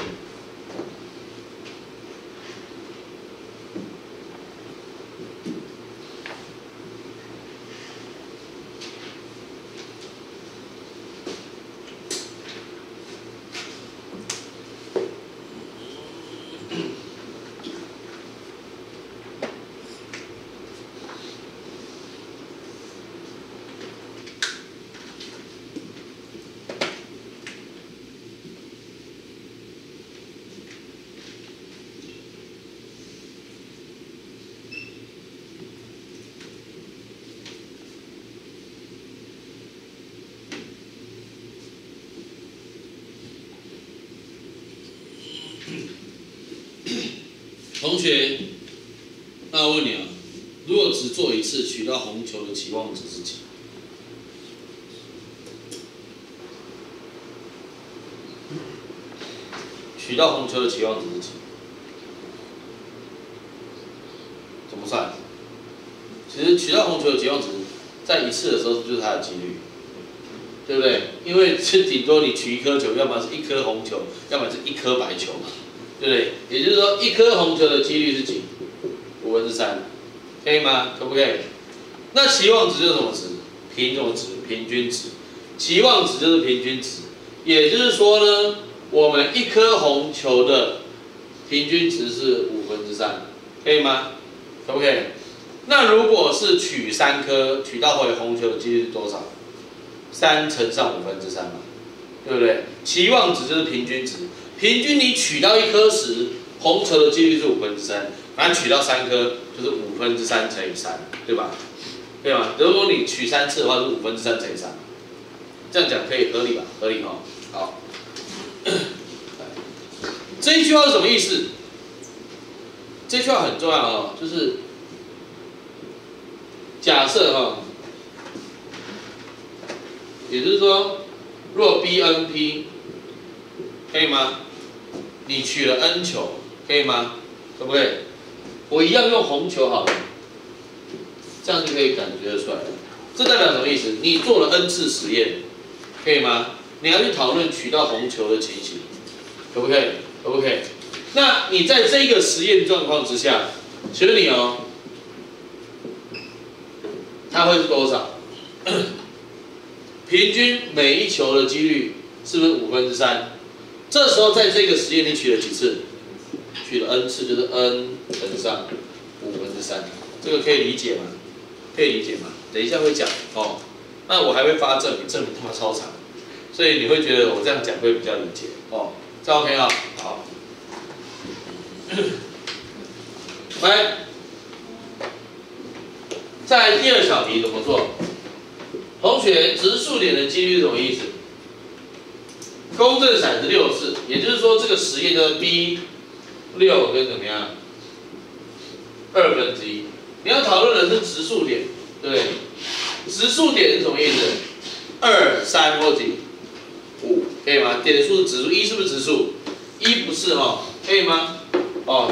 同学，那我问你啊，如果只做一次取到红球的期望值是几？取到红球的期望值是几？怎么算？其实取到红球的期望值，在一次的时候就是它的几率，对不对？因为是顶多你取一颗球，要么是一颗红球，要么是一颗白球嘛。对不对？也就是说，一颗红球的几率是几？五分之三，可以吗？可不可以？那期望值就是什么值？平什么值？平均值。期望值就是平均值，也就是说呢，我们一颗红球的平均值是五分之三，可以吗？可不可以？那如果是取三颗，取到回红球的几率是多少？三乘上五分之三嘛，对不对？期望值就是平均值。平均你取到一颗时，红球的几率是五分之三，反正取到三颗就是五分之三乘以三，对吧？对吧？如果你取三次的话，是五分之三乘以三，这样讲可以合理吧？合理哈。好，这一句话是什么意思？这句话很重要哦，就是假设哈，也就是说，若 B N P 可以吗？你取了 N 球，可以吗？可不可以？我一样用红球好了，这样就可以感觉得出来了。这代表什么意思？你做了 N 次实验，可以吗？你要去讨论取到红球的情形，可不可以？可不可以？那你在这个实验状况之下，请问你哦，它会是多少？平均每一球的几率是不是五分之三？这时候在这个实验你取了几次？取了 n 次，就是 n 乘上五分之三，这个可以理解吗？可以理解吗？等一下会讲哦。那我还会发证明，证明他妈超长，所以你会觉得我这样讲会比较理解哦。这 OK 啊？好。来，在第二小题怎么做？同学，质数点的几率是什么意思？公正骰子六次，也就是说这个实验叫 B 六跟怎么样？二分之一。你要讨论的是质数点，对不对？质数点是什么意思？二、三或几？五，可以吗？点数是质数，一是不是质数？一不是哦，可以吗？哦。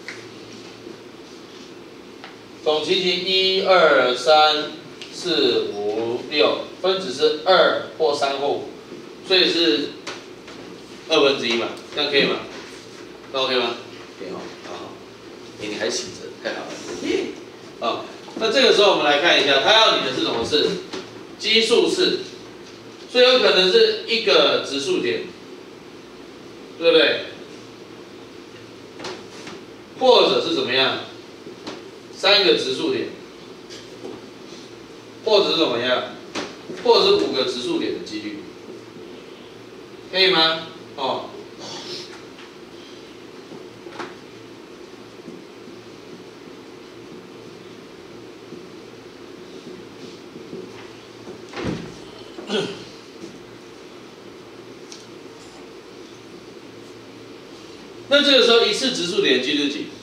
总情形一、二、三、四、五、六，分子是二或三或五，所以是二分之一嘛，这样可以吗？那 OK 吗？可以哦，好，你还醒着，太好了。好，那这个时候我们来看一下，它要你的是什么式？奇数式，所以有可能是一个质数点，对不对？或者是怎么样？三个质数点，或者是怎么样？或者是五个质数点的几率， 可以吗？哦。那这个时候一次质数点积是几？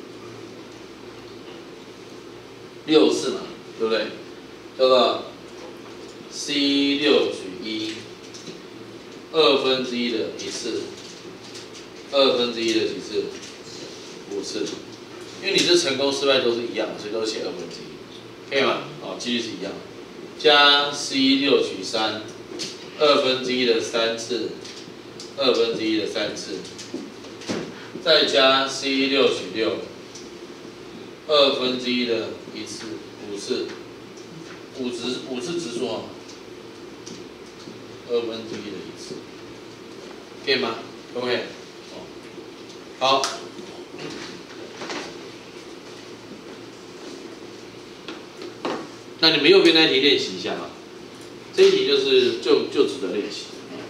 六次嘛，对不对？叫做 C 六取一，二分之一的一次，二分之一的几次？五次。因为你这成功失败都是一样的，所以都写二分之一，可以吗？哦，几率是一样的。加 C 六取三，二分之一的三次，二分之一的三次。再加 C 六取六，二分之一的一次，五次，五值五次质数哦，二分之一的一次，可以吗？可不可以？哦，好。那你们右边那一题练习一下啊，这一题就是就就值得练习。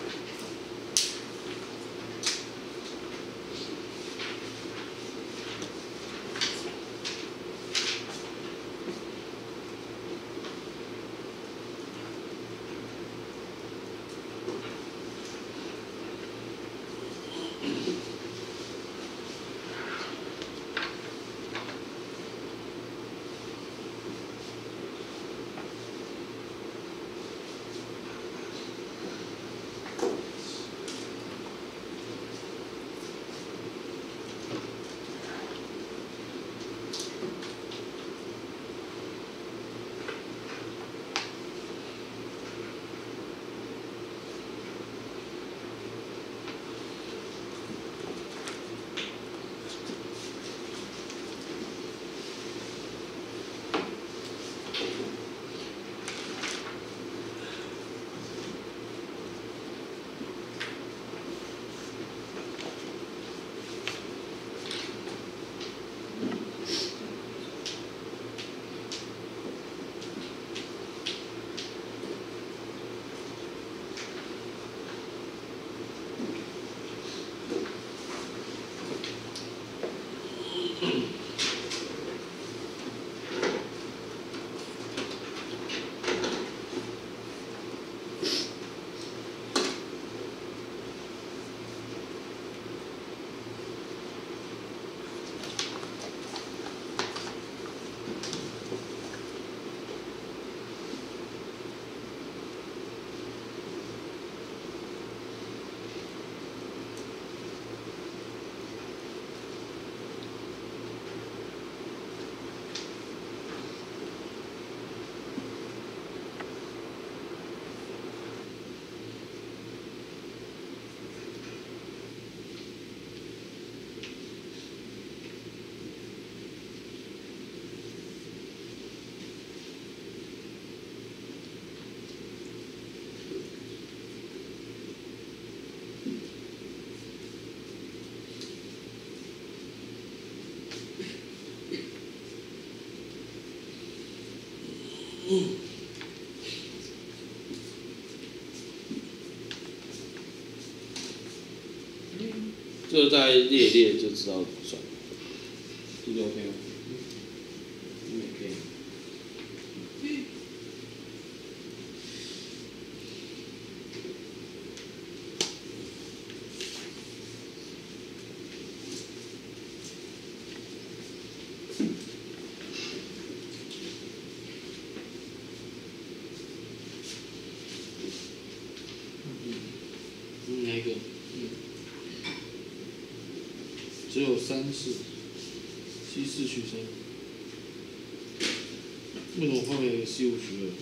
这个再列一列就知道怎么算。这个 OK 吗？嗯 ，OK。嗯，哪一个？嗯。只有三次，C 四取三。为什么后面有个 C 五取二？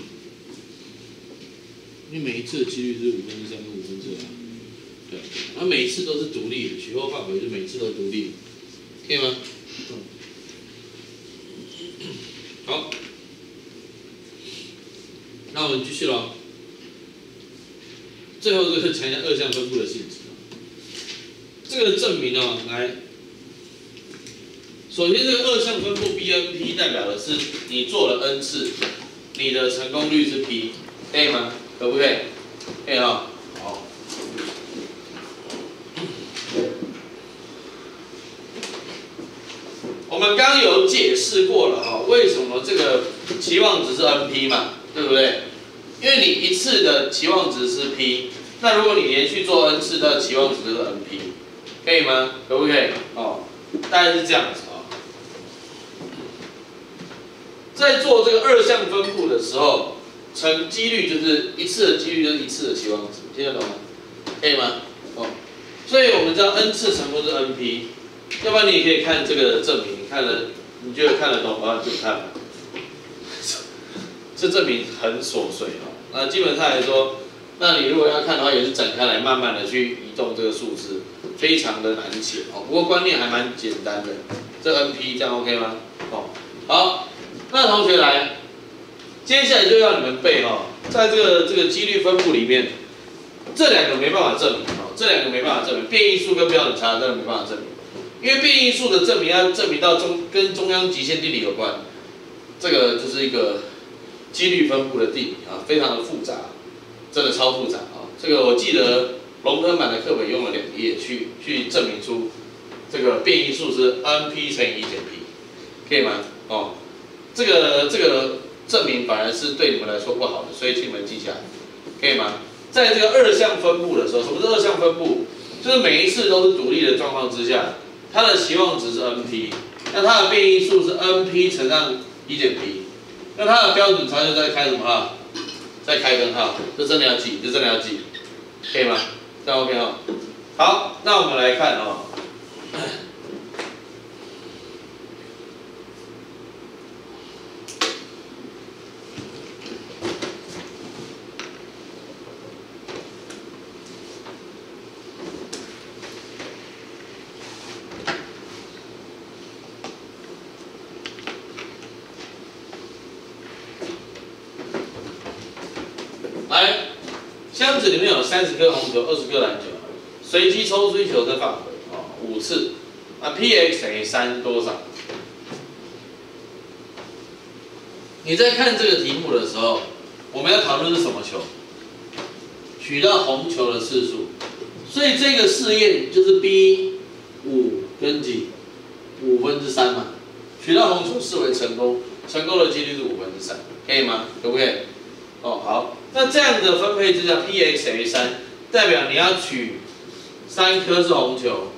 因为每一次的几率是五分之三跟五分之二啊。对，然后每一次都是独立的，取后范围就每次都独立，可以吗？嗯。好，那我们继续喽。最后就是讲一下二项分布的性质。这个证明哦，来，首先这个二项分布 B N P 代表的是你做了 n 次，你的成功率是 P， 可以吗？可不可以？可以哈。好。 释过了哈，为什么这个期望值是 N P 嘛，对不对？因为你一次的期望值是 P， 那如果你连续做 N 次，它的期望值就是 N P， 可以吗？可不可以？哦，大概是这样子啊。在做这个二项分布的时候，成几率就是一次的几率就是一次的期望值，听得懂吗？可以吗？哦，所以我们知道 N 次乘负是 N P， 要不然你也可以看这个证明，你看了你觉得看得懂，然后就看吧。这证明很琐碎哦。那基本上来说，那你如果要看的话，也是展开来慢慢的去移动这个数字，非常的难解哦。不过观念还蛮简单的。这 N P 这样 OK 吗？哦，好，那同学来，接下来就要你们背哈、哦，在这个这个几率分布里面，这两个没办法证明哦，这两个没办法证明，变异数跟标准差真的没办法证明，因为变异数的证明要证明到中跟中央极限定理有关，这个就是一个几率分布的定理啊，非常的复杂，真的超复杂啊。这个我记得龙腾版的课本用了两页去去证明出这个变异数是 N P 乘以一减 P， 可以吗？哦，这个这个证明反而是对你们来说不好的，所以请你们记下来，可以吗？在这个二项分布的时候，什么是二项分布？就是每一次都是独立的状况之下，它的期望值是 N P， 那它的变异数是 N P 乘上一减 P。那它的标准差就在开什么号？在开根号，这真的要记，这真的要记，可以吗？这样 OK 哈。好，那我们来看哦。来，箱子里面有三十颗红球，二十颗蓝球，随机抽出一球再放回，哦，五次。那 P X 等于三多少？你在看这个题目的时候，我们要讨论是什么球？取到红球的次数。所以这个试验就是 B 五跟几五分之三嘛，取到红球视为成功，成功的几率是五分之三，可以吗？可不可以？哦，好。那这样的分配之下 ，P X 等于三，代表你要取三颗是红球，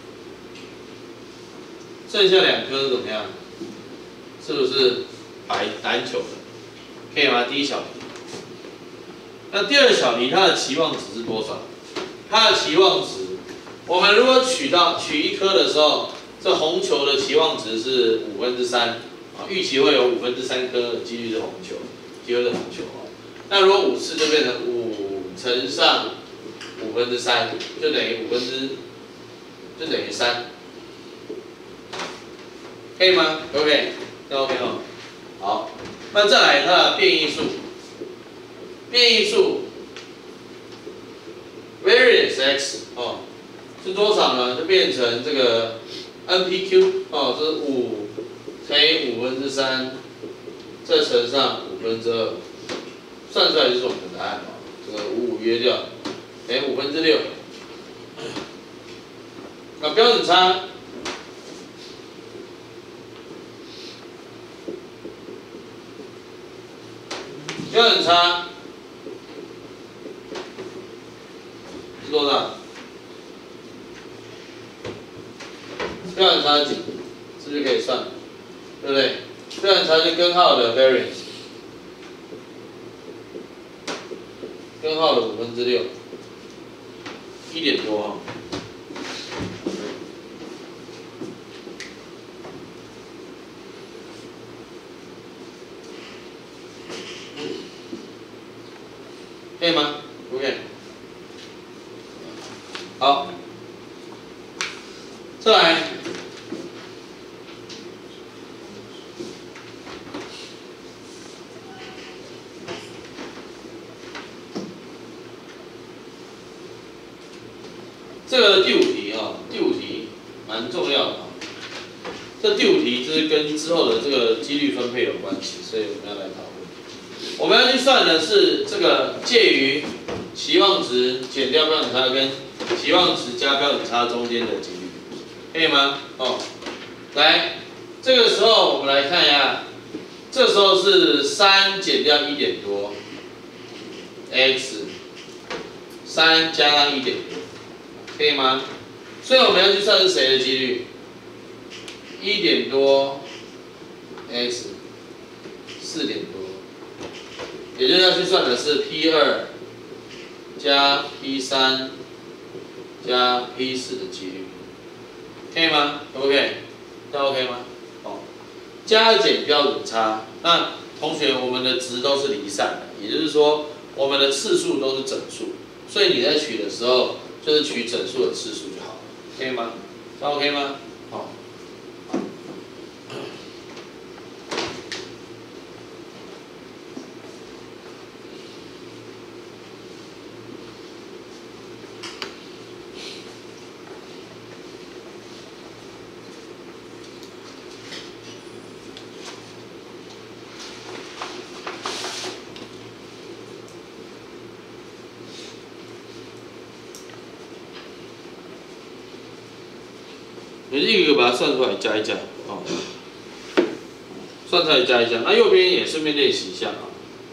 剩下两颗是怎么样？是不是白蓝球的？可以吗？第一小题。那第二小题，它的期望值是多少？它的期望值，我们如果取到取一颗的时候，这红球的期望值是五分之三，啊，预期会有五分之三颗的几率是红球，机会是红球哦。那如果五次就变成五乘上五分之三，就等于五分之，就等于三，可以吗 ？OK， 这 OK 哦。好，那再来它的变异数，变异数 variance x 哦是多少呢？就变成这个 N P Q 哦，这是五乘以五分之三，再乘上五分之二。算出来就是我们的答案哦，这个五五约掉，等于五分之六。那标准差，标准差是多少？标准差几？是不是可以算？对不对？标准差是根号的 variance。根号的五分之六，一点多哈。可以吗 ？OK。好，再来。这个第五题啊，第五题蛮重要的啊。这第五题就是跟之后的这个几率分配有关系，所以我们要来讨论。我们要去算的是这个介于期望值减掉标准差跟期望值加标准差中间的几率，可以吗？哦，来， 这个时候我们来看一下，这时候是三减掉一点多 ，x 三加上一点多，可以吗？所以我们要去算是谁的几率？一点多 x 四点多，也就是要去算的是 p 二加 p 三加 p 四的几率，可以吗？可不可以？这样 OK 吗？哦，加减标准差，那同学我们的值都是离散的，也就是说我们的次数都是整数，所以你在取的时候就是取整数的次数就好了，可以吗？这样 OK 吗？好。你一个个把它算出来加一加，哦，算出来加一加，那右边也顺便练习一下啊。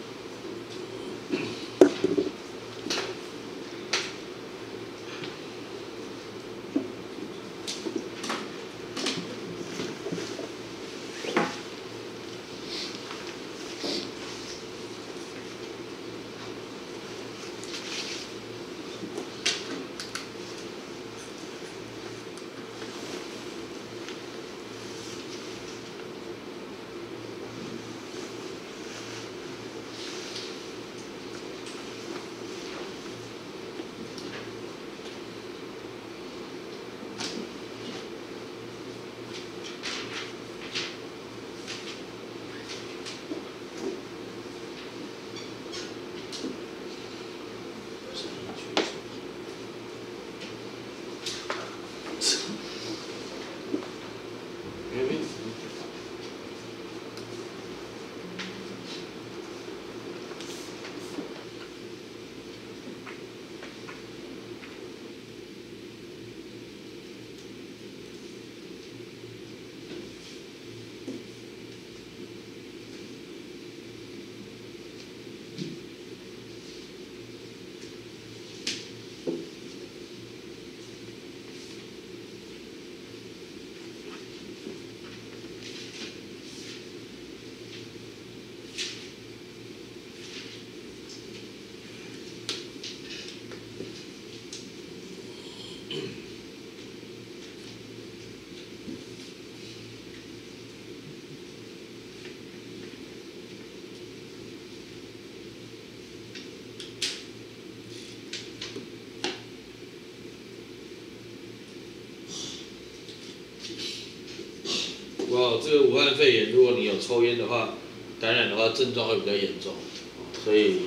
哇，这个武汉肺炎，如果你有抽烟的话，感染的话，症状会比较严重，所以，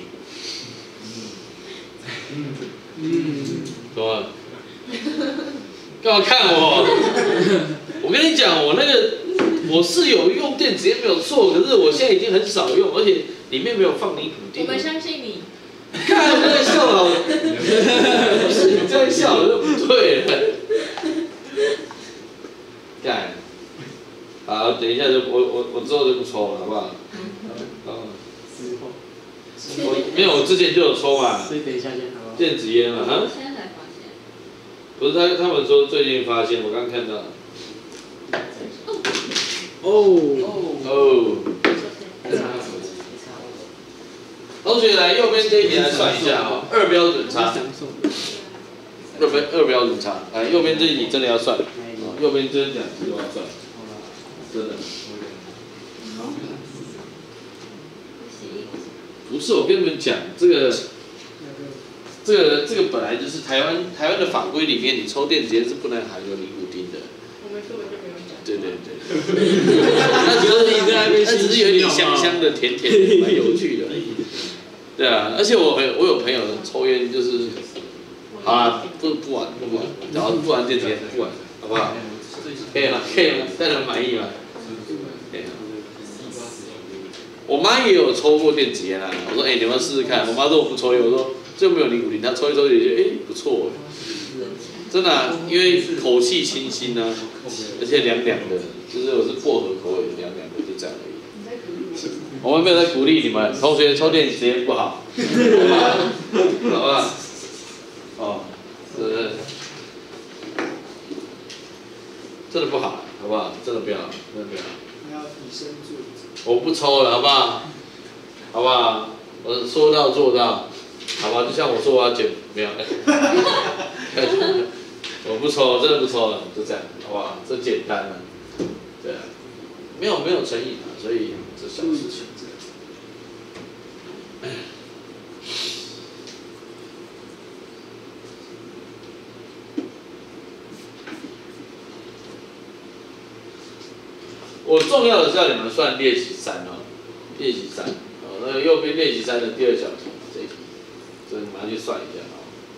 嗯，嗯，懂吗？干嘛看我？我跟你讲，我那个我是有用电子烟没有错，可是我现在已经很少用，而且里面没有放尼古丁。 我们相信你。 看我在笑了，不是你这样笑就不对了。干。好，等一下就我我我之后就不抽了，好不好？嗯。我没有，我之前就有抽嘛。 所以等一下先好不好？ 电子烟嘛，哈。 现在才发现。 不是他他们说最近发现，我刚看到。 哦哦。同学来右边这一题来算一下啊，二标准差。右边二标准差，来右边这一题真的要算，右边这两题都要算。真的，不是我跟你们讲，这个，这个这个本来就是台湾台湾的法规里面，你抽电子烟是不能含有尼古丁的。 我们根本就不用讲。 对对对。那只是你在那边，那只是有点香香的、甜甜的，蛮有趣的。对啊，而且我有我有朋友抽烟就是，好啊，不不玩不玩，然后不玩电子烟不玩，好不好？可以了，可以了，大家满意吗？我妈也有抽过电子烟啊，我说哎、欸，你们试试看。我妈说我不抽烟，我说这没有尼古丁，她抽一抽也觉得哎、欸、不错，真的、啊，因为口气清新啊，而且凉凉的，就是我是薄荷口我们没有在鼓励你们，同学抽电实验不好，好吧？好吧？哦，是不是？真的不好，好不好？真的不要，真的不要。 还要以身作则。 我不抽了，好不好？好不好？我说到做到，好吧？就像我说我要减，没有。我不抽，真的不抽了，就这样，好不好？这简单了，对啊，没有没有诚意嘛，所以这小事情。我重要的是要你们算练习三哦，练习三哦，那个右边练习三的第二小题这一题，所以你马上去算一下哦。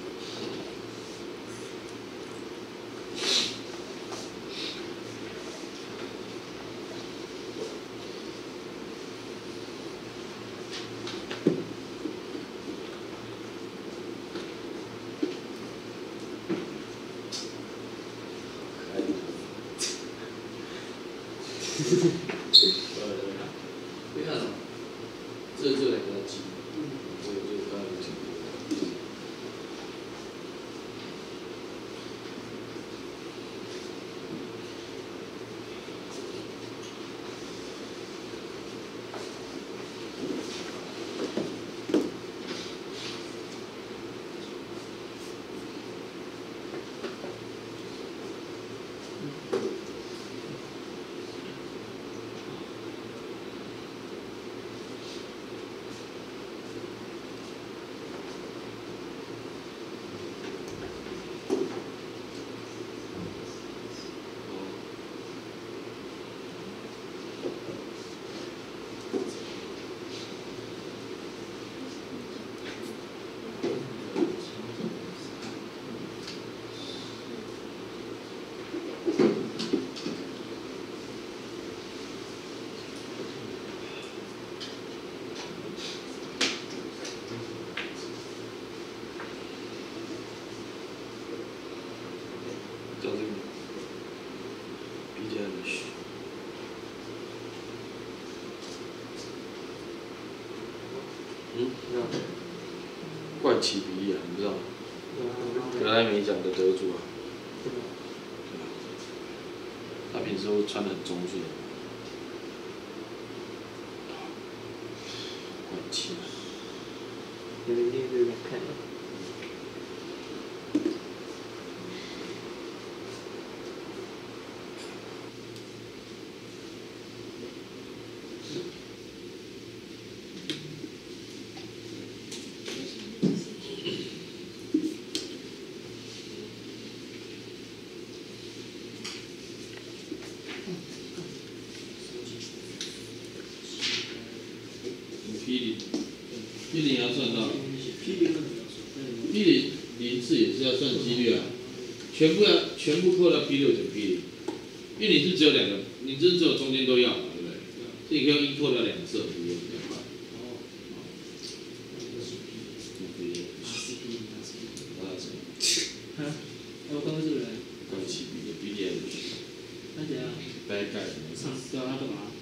你看什么？这这两个要记，这个就是刚刚有讲过。叫这个 B D M 学。嗯，那怪奇比啊，你知道吗？格莱美奖的得主啊。他平时都穿得很中顺。怪奇。 有一天就在看。 P 零 ，P 零要算到 ，P 零 ，P 零零次也是要算几率啊，全部要全部扣到 P 六减 P 零，因为你是只有两个，你这是只有中间都要嘛，对不对？所以你可以用一扣掉两次，不用比较快。哦。 哈？我刚刚是人。 怪奇比的 B D M 那怎样？ 白盖。 上对啊，他干嘛？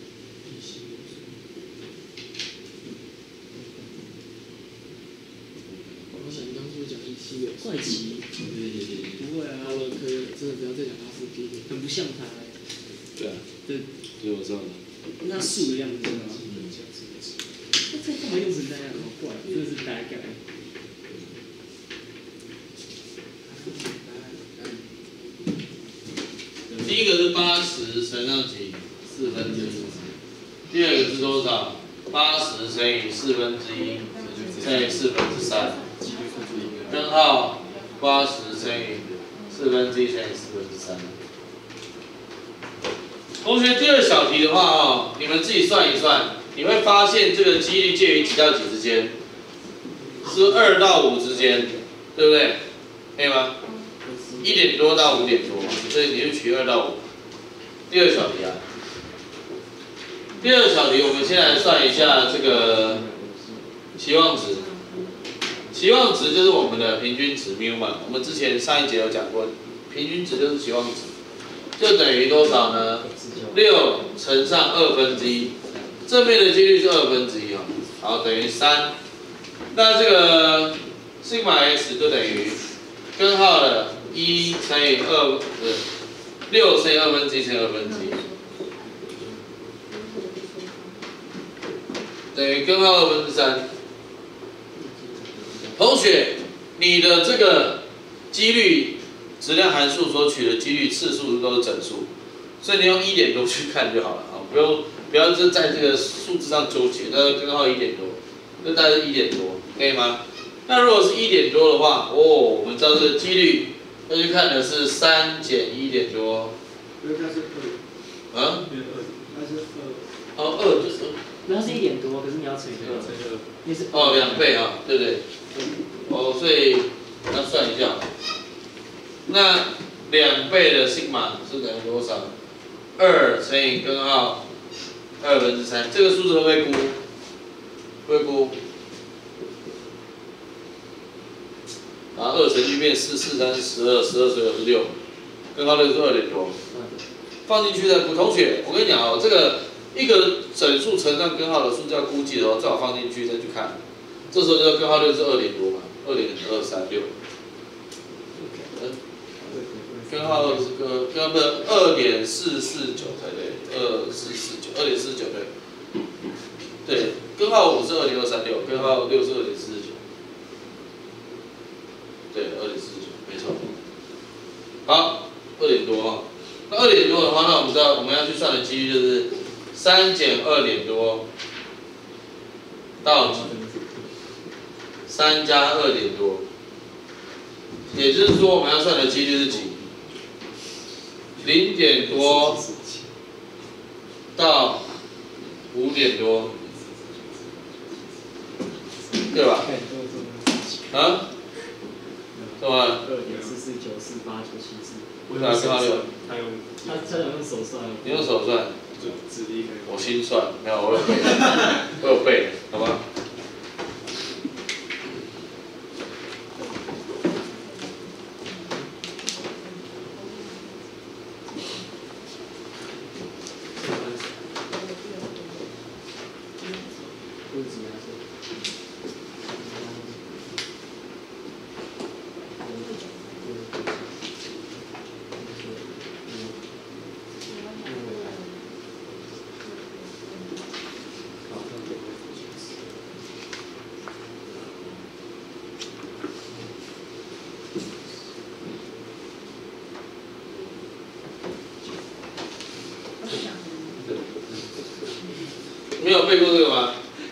我想当初讲一七的怪奇。不会啊， 好了，可以，真的不要再讲他是 P 零， 很不像他。 对啊。 对。 所以我知道的。 那树的样子，知道吗？ 嗯。 那这干嘛用成那样？好怪，真的是白盖。 第一个是八十乘上几四分之一，第二个是多少？八十乘以四分之一乘以四分之三，根号八十乘以四分之一乘以四分之三。同学，第二小题的话哦，你们自己算一算，你会发现这个几率介于几到几之间？是二到五之间，对不对？可以吗？一点多到五点多，所以你就取二到五。第二小题啊，第二小题我们先来算一下这个期望值。期望值就是我们的平均值 mu 嘛，我们之前上一节有讲过，平均值就是期望值，就等于多少呢？六乘上二分之一正面的几率是二分之一哦，好，等于三。那这个 sigma x 就等于根号的一乘以二，不是六乘以二分之一乘以二分之一，等于根号二分之三。同学，你的这个几率质量函数所取的几率次数都是整数，所以你用一点多去看就好了啊，不用不要是在这个数字上纠结，那根号一点多，那大概是一点多，可以吗？那如果是一点多的话，哦，我们知道这个几率，要去看的是三减一点多， 因为它是二， 啊？ 它是二， 哦，二就是， 它是一点多，可是你要乘以二，乘以二，你是哦两倍啊，对不对？哦，所以要算一下，那两倍的 sigma 是等于多少？二乘以根号二分之三，这个数字会不会估？会估？然后二乘以变四，四三十二，十二乘以二是六，根号六是二点多。放进去再估。同学，我跟你讲哦，这个一个整数乘上根号的数字要估计的时候，最好放进去再去看。这时候就根号六是二点多嘛，二点二三六。根号二是个根号不是二点四四九才对，二四四九，二点四九对。对，根号五是二点二三六，根号六是二点四四九。对，二点四九，没错。好，二点多哈。那二点多的话，那我们知道我们要去算的几率就是三减二点多到几？三加二点多，也就是说我们要算的几率是几？零点多到五点多，对吧？啊？对吧？ 二点四四九四八九七四。 为啥根号六？ 他用他他用手算。 你用手算？ 指力可以。 我心算，没有，我有背，我有背，好吧？没有背过这个吗？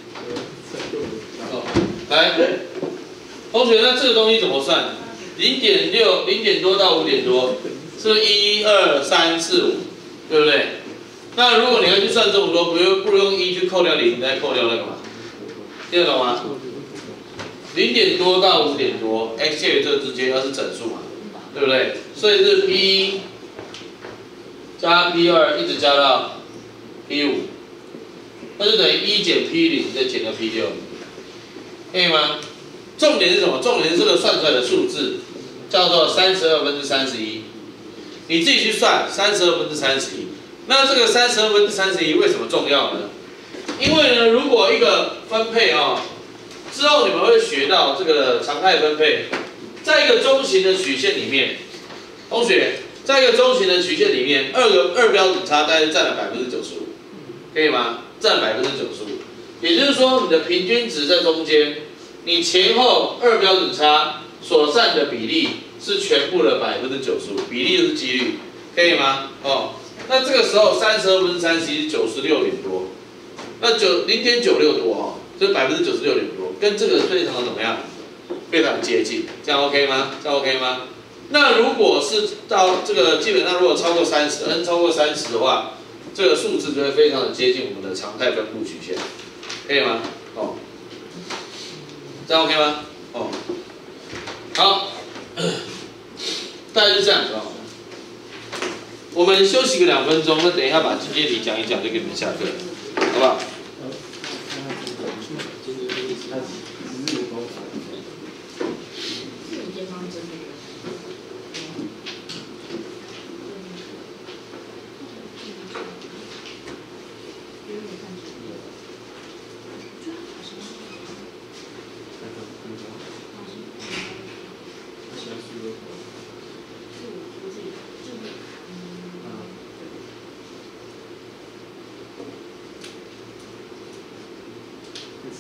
哦，来，同学，那这个东西怎么算？零点六，零点多到五点多，是一二三四五，对不对？那如果你要去算这么多，不如不如用一去扣掉零，再扣掉那个嘛，听得懂吗？零点多到五点多 ，x 介于这之间要是整数嘛，对不对？所以是 p 加 p 二一直加到 p 五。那就等于一减 P 零再减到 P 六，可以吗？重点是什么？重点是这个算出来的数字叫做三十二分之三十一，你自己去算三十二分之三十一。那这个三十二分之三十一为什么重要呢？因为呢，如果一个分配哦，之后你们会学到这个常态分配，在一个中型的曲线里面，同学，在一个中型的曲线里面，二个二标准差大概占了百分之九十五，可以吗？占百分之九十五，也就是说你的平均值在中间，你前后二标准差所占的比例是全部的百分之九十五，比例就是几率，可以吗？哦，那这个时候三十二分之三十一是九十六点多，那九零点九六多哦，这百分之九十六点多，跟这个非常的怎么样？非常接近，这样 OK 吗？这样 OK 吗？那如果是到这个基本上如果超过三十 ，n 超过三十的话。这个数字就会非常的接近我们的常态分布曲线，可以吗？哦，这样 OK 吗？哦，好，大概就这样子哦。我们休息个两分钟，那等一下把今天题讲一讲，就给你们下课，好不好？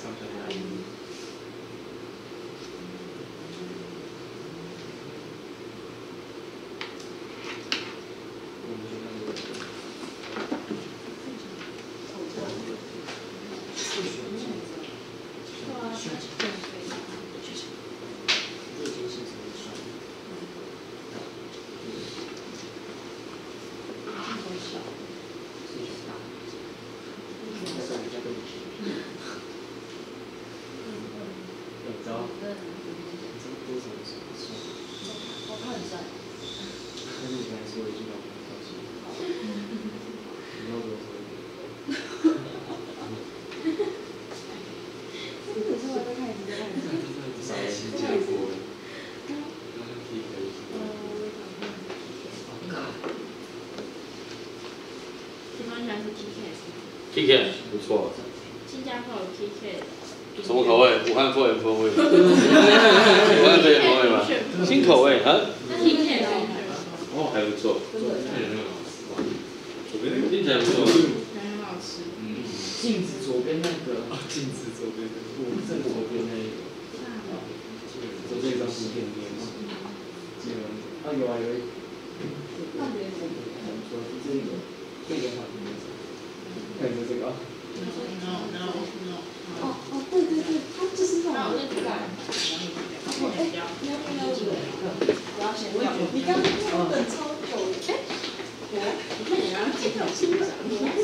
T K 不错。 新加坡有 T K。 什么口味？武汉肺炎风味。武汉肺炎风味吗？新口味啊。 T K 哦，还不错。听起来不错。 很好吃。 嗯。镜子左边那个。 啊，镜子左边那个。 我正左边那个。左边一张图片面。啊有啊有。 特别红。 这个，这个好。看着这个啊。 No no no。 哦哦对对对，它就是那种。 哦哎，你要不要这个？我要先掉。 你刚刚那本超久，哎，我， 你看你刚刚几条清长。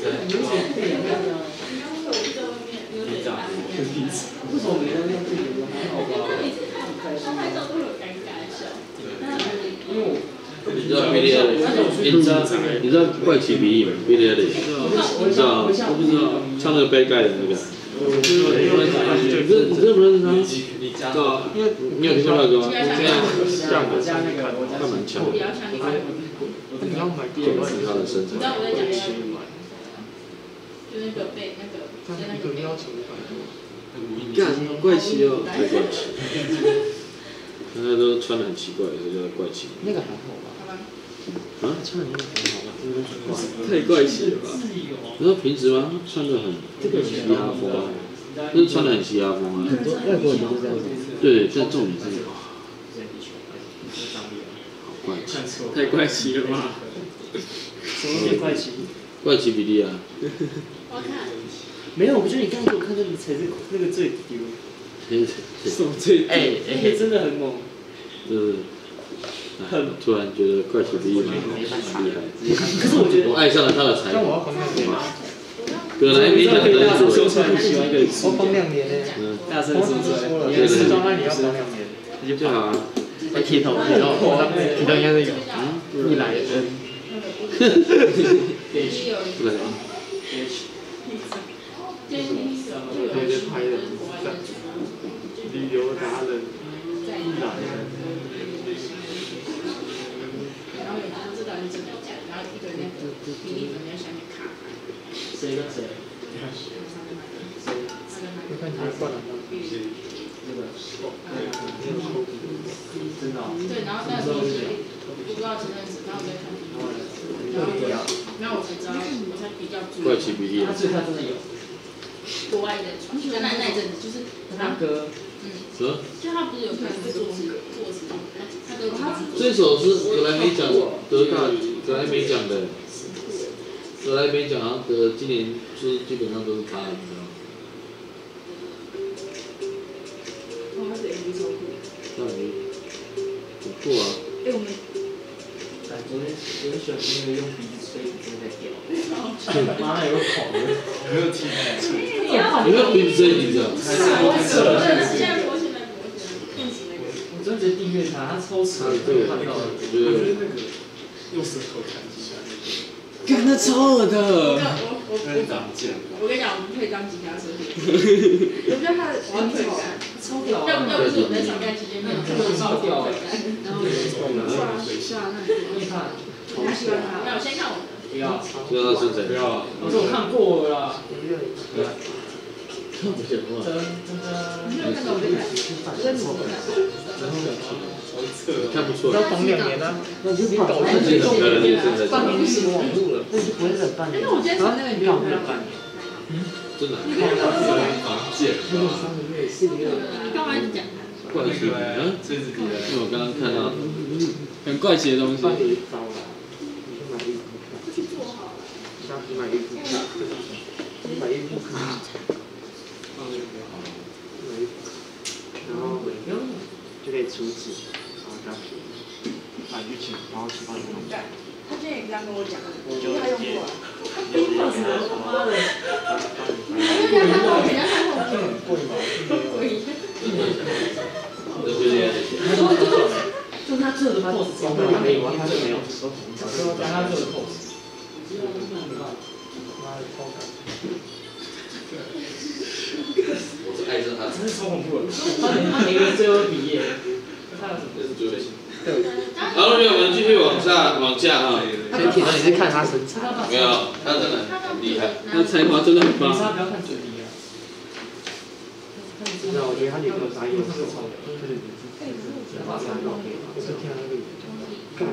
为什么没人用这个？还好吧。 他拍照都有尴尬笑。 因为我。 你知道 Billie Eilish？ 你知道你知道怪奇比利吗 ？Billie Eilish？ 你知道？ 我不知道。 唱那个杯盖的那个。 你这你这不认识他？对啊，因为你有听过那个歌吗？ 这样的，加那个， 他蛮强的。 比较像一个。 你要买第二重视他的身材。 你知道我在讲什么？就那个被那个， 但那个一个要求一百多。干，好怪奇哦。 太怪奇。现在都穿得很奇怪，所以叫怪奇。 那个还好吧？ 啊，穿的那个很好吧？ 太怪奇了吧？ 你说平时吗？穿的很嘻哈风啊，就是穿的很嘻哈风啊。 很多外国人都是这样子。 对，这重点是，好怪奇， 太怪奇了吧？ 什么变怪奇？ 怪奇比利啊。 我看。 没有，我觉得你刚才给我看那个才是那个最丢。 什么最？ 哎哎，真的很猛。 就是。很突然觉得怪奇比利蛮厉害。 可是我觉得我爱上了他的才华。 本来没讲的说出来，你喜欢一个我放两年呢。 嗯。 大声说出来。你也是装那你要放两年。 那就好啊。 来剃头，剃头，剃头应该是有。嗯。一来人。 不来。 对对，拍的。旅游达人。一来人。 然后有人说这到底怎么讲，然后一个那个比例粉在下面卡。 谁跟谁？ 你看他灌了吗？ 这个。真的。 对，然后那时候是不知道前阵子，然后我在看比例，然后然后我才知道，我才比较注意。 怪奇比利。 他所以他真的有。 国外的传，就那那一阵子，就是他歌。 嗯。 什么？ 就他不是有开始做做词，他的他。 这首是格莱美奖得大格莱美奖的，格莱美奖好像得今年是基本上都是他的，你知道吗？ 哦，他是 M V 超酷。 那你很酷啊！ 哎，我们。 哎，昨天昨天选那个用鼻子吹，真的在屌。妈有个跑的， 没有听哎。 有没有鼻子吹你知道？ 现在国现在国现在。 我真的觉得订阅他，他超扯， 对， 看到了。 我觉得那个用舌头弹吉他那个。 干，那超恶的。 我我我我跟你讲，我不配当吉他手。我觉得他的完全感超屌。 要要不是我在上班期间，没有超屌。 然后哇，下那个。 你看， 我喜欢他。没有，先看我的。 不要。 知道他是谁？ 不要。 我说我看过了啦。 看不见话。 你没有看到我在看？我在努力看。 看不出来。 要等两年啊！那你就搞自己很漂亮，现在。 半年是网路了，那你就不会忍半年。 那我今天传那个你不要忍半年。 嗯。 真的。 房建。 你干嘛一直讲他？ 怪奇，嗯， 这是别的。 因为我刚刚看到很怪奇的东西。 帮你招了，你去买衣服看。 去做好了。 你上去买衣服看，你买衣服看。放那个好，买衣服，然后就可以出纸，然后这样写，把去请，然后去帮你弄。 他今天也这样跟我讲，因为他用过了。 妈的！ 人家看过，人家看过。 很贵吗？ 贵。 对不对？ 就是他做的 pose， 他没有，他是没有，都同小时候教他做的 pose。 妈的，超感。 我是爱上他， 真是超恐怖的。他他每个人最后毕业，他有什么？ 这是最危险。然后呢，我们继续往下往下啊。 先提到你是看他身材。 没有，他真的很厉害。 他才华真的很棒。他不要看嘴皮啊。 知道，我觉得他女朋友打野是超的，就是你是是画三高可以吗？我是听到那个语干。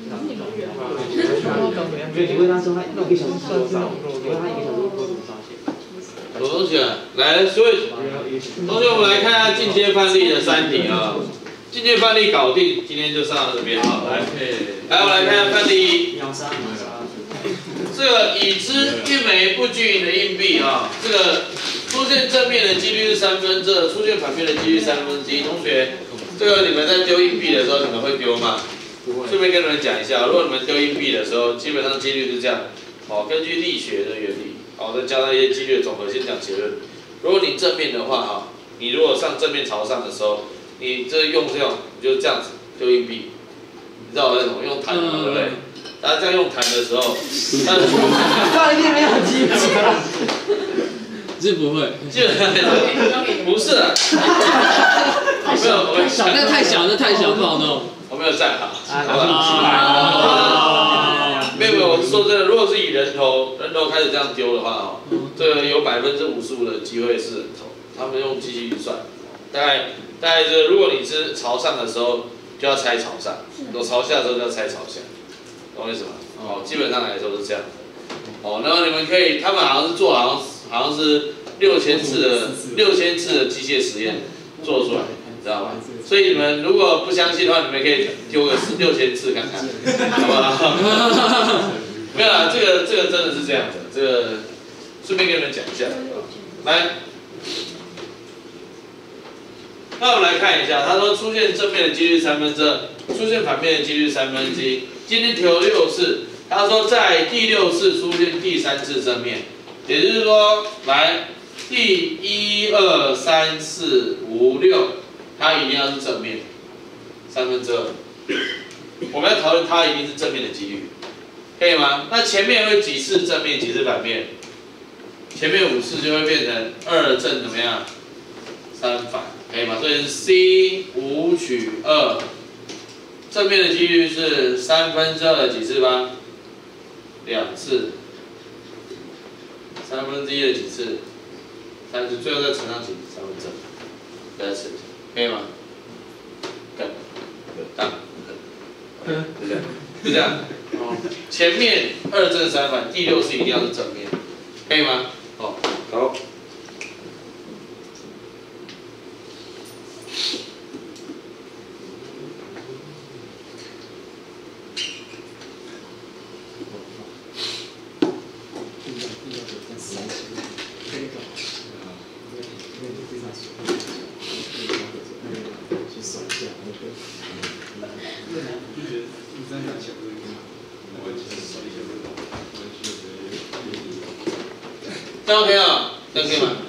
没有，你问他说他那一个小时多少？你问他一个小时多少发现？ 什么东西啊？来，所以同学，我们来看一下进阶范例的三题啊。进阶范例搞定，今天就上到这边好，来，来，我们来看下范例一。 秒杀，秒杀。 这个已知一枚不均匀的硬币啊，这个出现正面的几率是三分之二，出现反面的几率三分之一。同学，这个你们在丢硬币的时候，你们会丢吗？ 不会。 顺便跟你们讲一下，如果你们丢硬币的时候，基本上几率是这样，哦，根据力学的原理，哦，再加上一些几率的总和，先讲结论。如果你正面的话，哈，你如果上正面朝上的时候，你这用这种，你就这样子丢硬币，你知道我在怎么用弹的，对不对？大家这样用弹的时候， 他一定没有机会了。 是不会， 基本上不是啊，没有，我小，那太小，那太小，不好弄。 我没有站好，好吧？没有没有，我是说真的，如果是以人头人头开始这样丢的话哦，这个有百分之五十五的机会是人头，他们用机器预算，大概大概是如果你是朝上的时候就要猜朝上，我朝下的时候就要猜朝下，懂我意思吗？哦，基本上来说是这样的。哦，然后你们可以，他们好像是做好像好像是六千次的六千次的机械实验做出来，你知道吗？所以你们如果不相信的话，你们可以丢个四六千次看看，好不好？没有啦，这个这个真的是这样的，这个顺便跟你们讲一下，来。那我们来看一下，他说出现正面的几率三分之二，出现反面的几率三分之一。今天调六次，他说在第六次出现第三次正面，也就是说，来第一二三四五六，它一定要是正面，三分之二。我们要讨论它一定是正面的几率，可以吗？那前面会几次正面，几次反面？前面五次就会变成二正怎么样？三反。可以吗？所以是 C 五取二，正面的几率是三分之二的几次吧？两次。三分之一的几次？三次，最后再乘上几三分之二 ？That's it， 可以吗？对，当，就这样，就这样。哦，前面二正三反，第六次一定要是正面，可以吗？哦，好。这样 OK 啊？这样可以吗？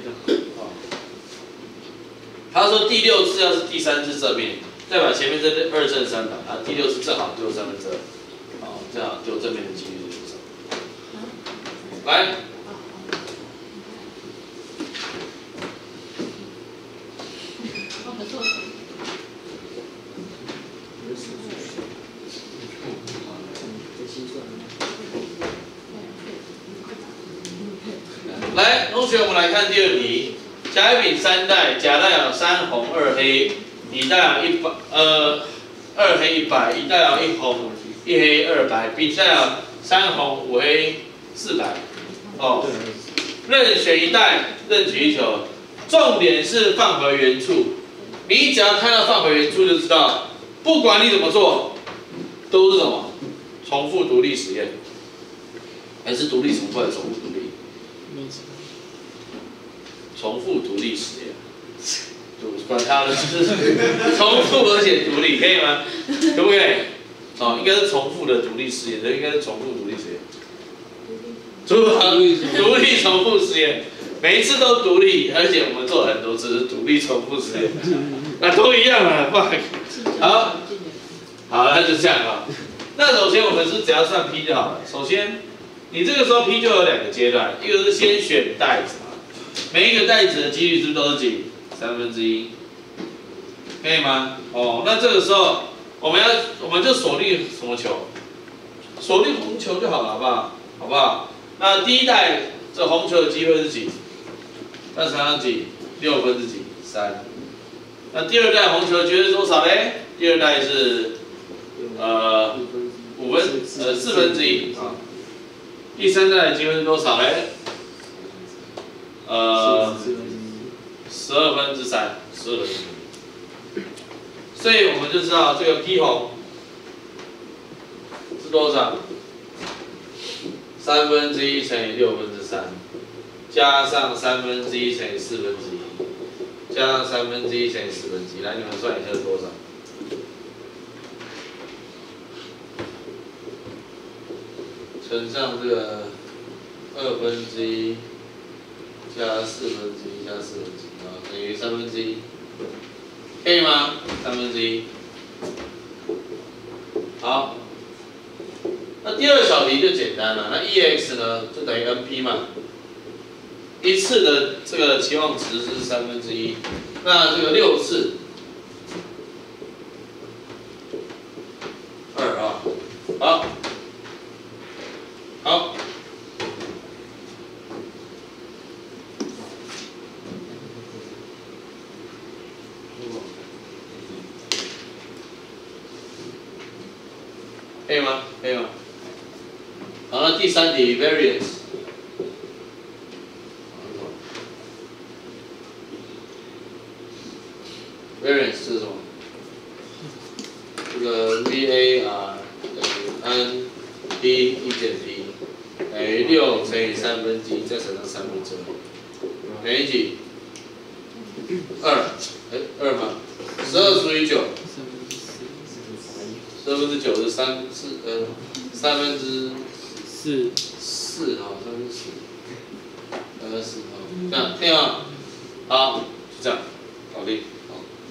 他说第六次要是第三次正面，代表前面这二正三反，啊，第六次正好丢三分之二，好，正好丢正面的几率是多少？来，来，同学，我们来看第二题。甲乙丙三代，甲代表三红二黑，乙代表一白呃二黑一白，乙代表一红一黑二白，丙代表三红五黑四白。哦， 任选一袋，任举一球，重点是放回原处。你只要看到放回原处，就知道，不管你怎么做，都是什么？重复独立实验，还是独立重复还是重复独立？重复独立实验，就管它了，就是重复而且独立，可以吗？可不可以？哦，应该是重复的独立实验，这应该是重复独立实验。独立独立重复实验，每一次都独立，而且我们做了很多次是独立重复实验，那都一样啊，不好，好，那就这样啊。那首先我们是只要算 P 就好了。首先，你这个时候 P 就有两个阶段，一个是先选袋子嘛，每一个袋子的几率是不是都是几？三分之一，可以吗？哦，那这个时候我们要我们就锁定什么球？锁定红球就好了，好不好？好不好？那第一袋这红球的机会是几？那乘上几？六分之几？三。那第二袋红球的机会是多少嘞？第二袋是呃五分呃四分之一啊。第三袋的机会是多少嘞？呃十二分之三，十二分之一。所以我们就知道这个 P 红是多少？三分之一乘以六分之三，加上三分之一乘以四分之一，加上三分之一乘以四分之一，来你们算一下是多少？乘上这个二分之一加四分之一加四分之一啊，等于三分之一，可以吗？三分之一。好。那第二小题就简单了，那 E X 呢就等于 N P 嘛，一次的这个期望值是三分之一，那这个六次，二啊，好，好，可以吗？可以吗？好，那第三题 variance， variance 是什么？这个 V A R 等于 N P 一减 P 等于六乘以三分之一再乘上三分之二，等于几？二，哎，二吗？十二除以九，十二分之九是三四呃三分之。四四啊，三分之四，三分之四啊，这样对吗？好，就这样，搞定。好，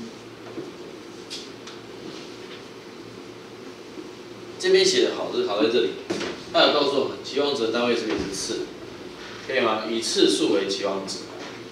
这边写的好是好在这里，它有告诉我们期望值的单位是不是次，可以吗？以次数为期望值。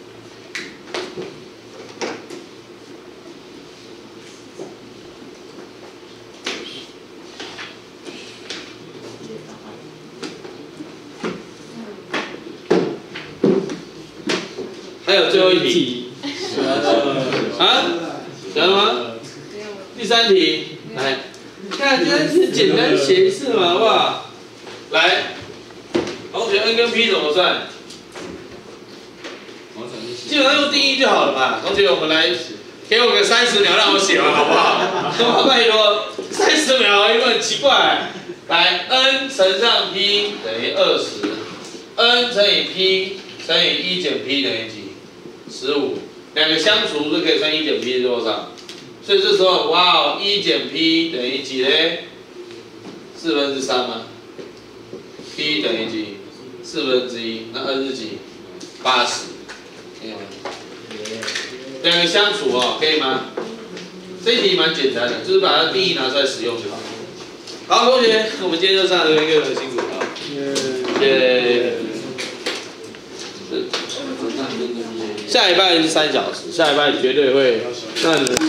还有最后一题，啊，讲了吗？第三题，来，看这是简单写一次嘛，好不好？来，同学 N 跟 P 怎么算？基本上用定义就好了嘛。同学，我们来，给我个三十秒让我写完好不好？拜托，三十秒，有没有很奇怪？来 ，N 乘上 P 等于二十 ，N 乘以 P 乘以一减 P 等于几？十五，两个相除就可以算一减 P 是多少？所以这时候，哇哦，一减 P 等于几嘞？四分之三吗 ？P 等于几？四分之一，那 N 是几？八十，可以吗？两个相除哦，可以吗？这一题蛮简单的，就是把它定义拿出来使用就好。好，同学，我们今天就上这个一个辛苦了，谢谢。下礼拜是三小时，下礼拜绝对会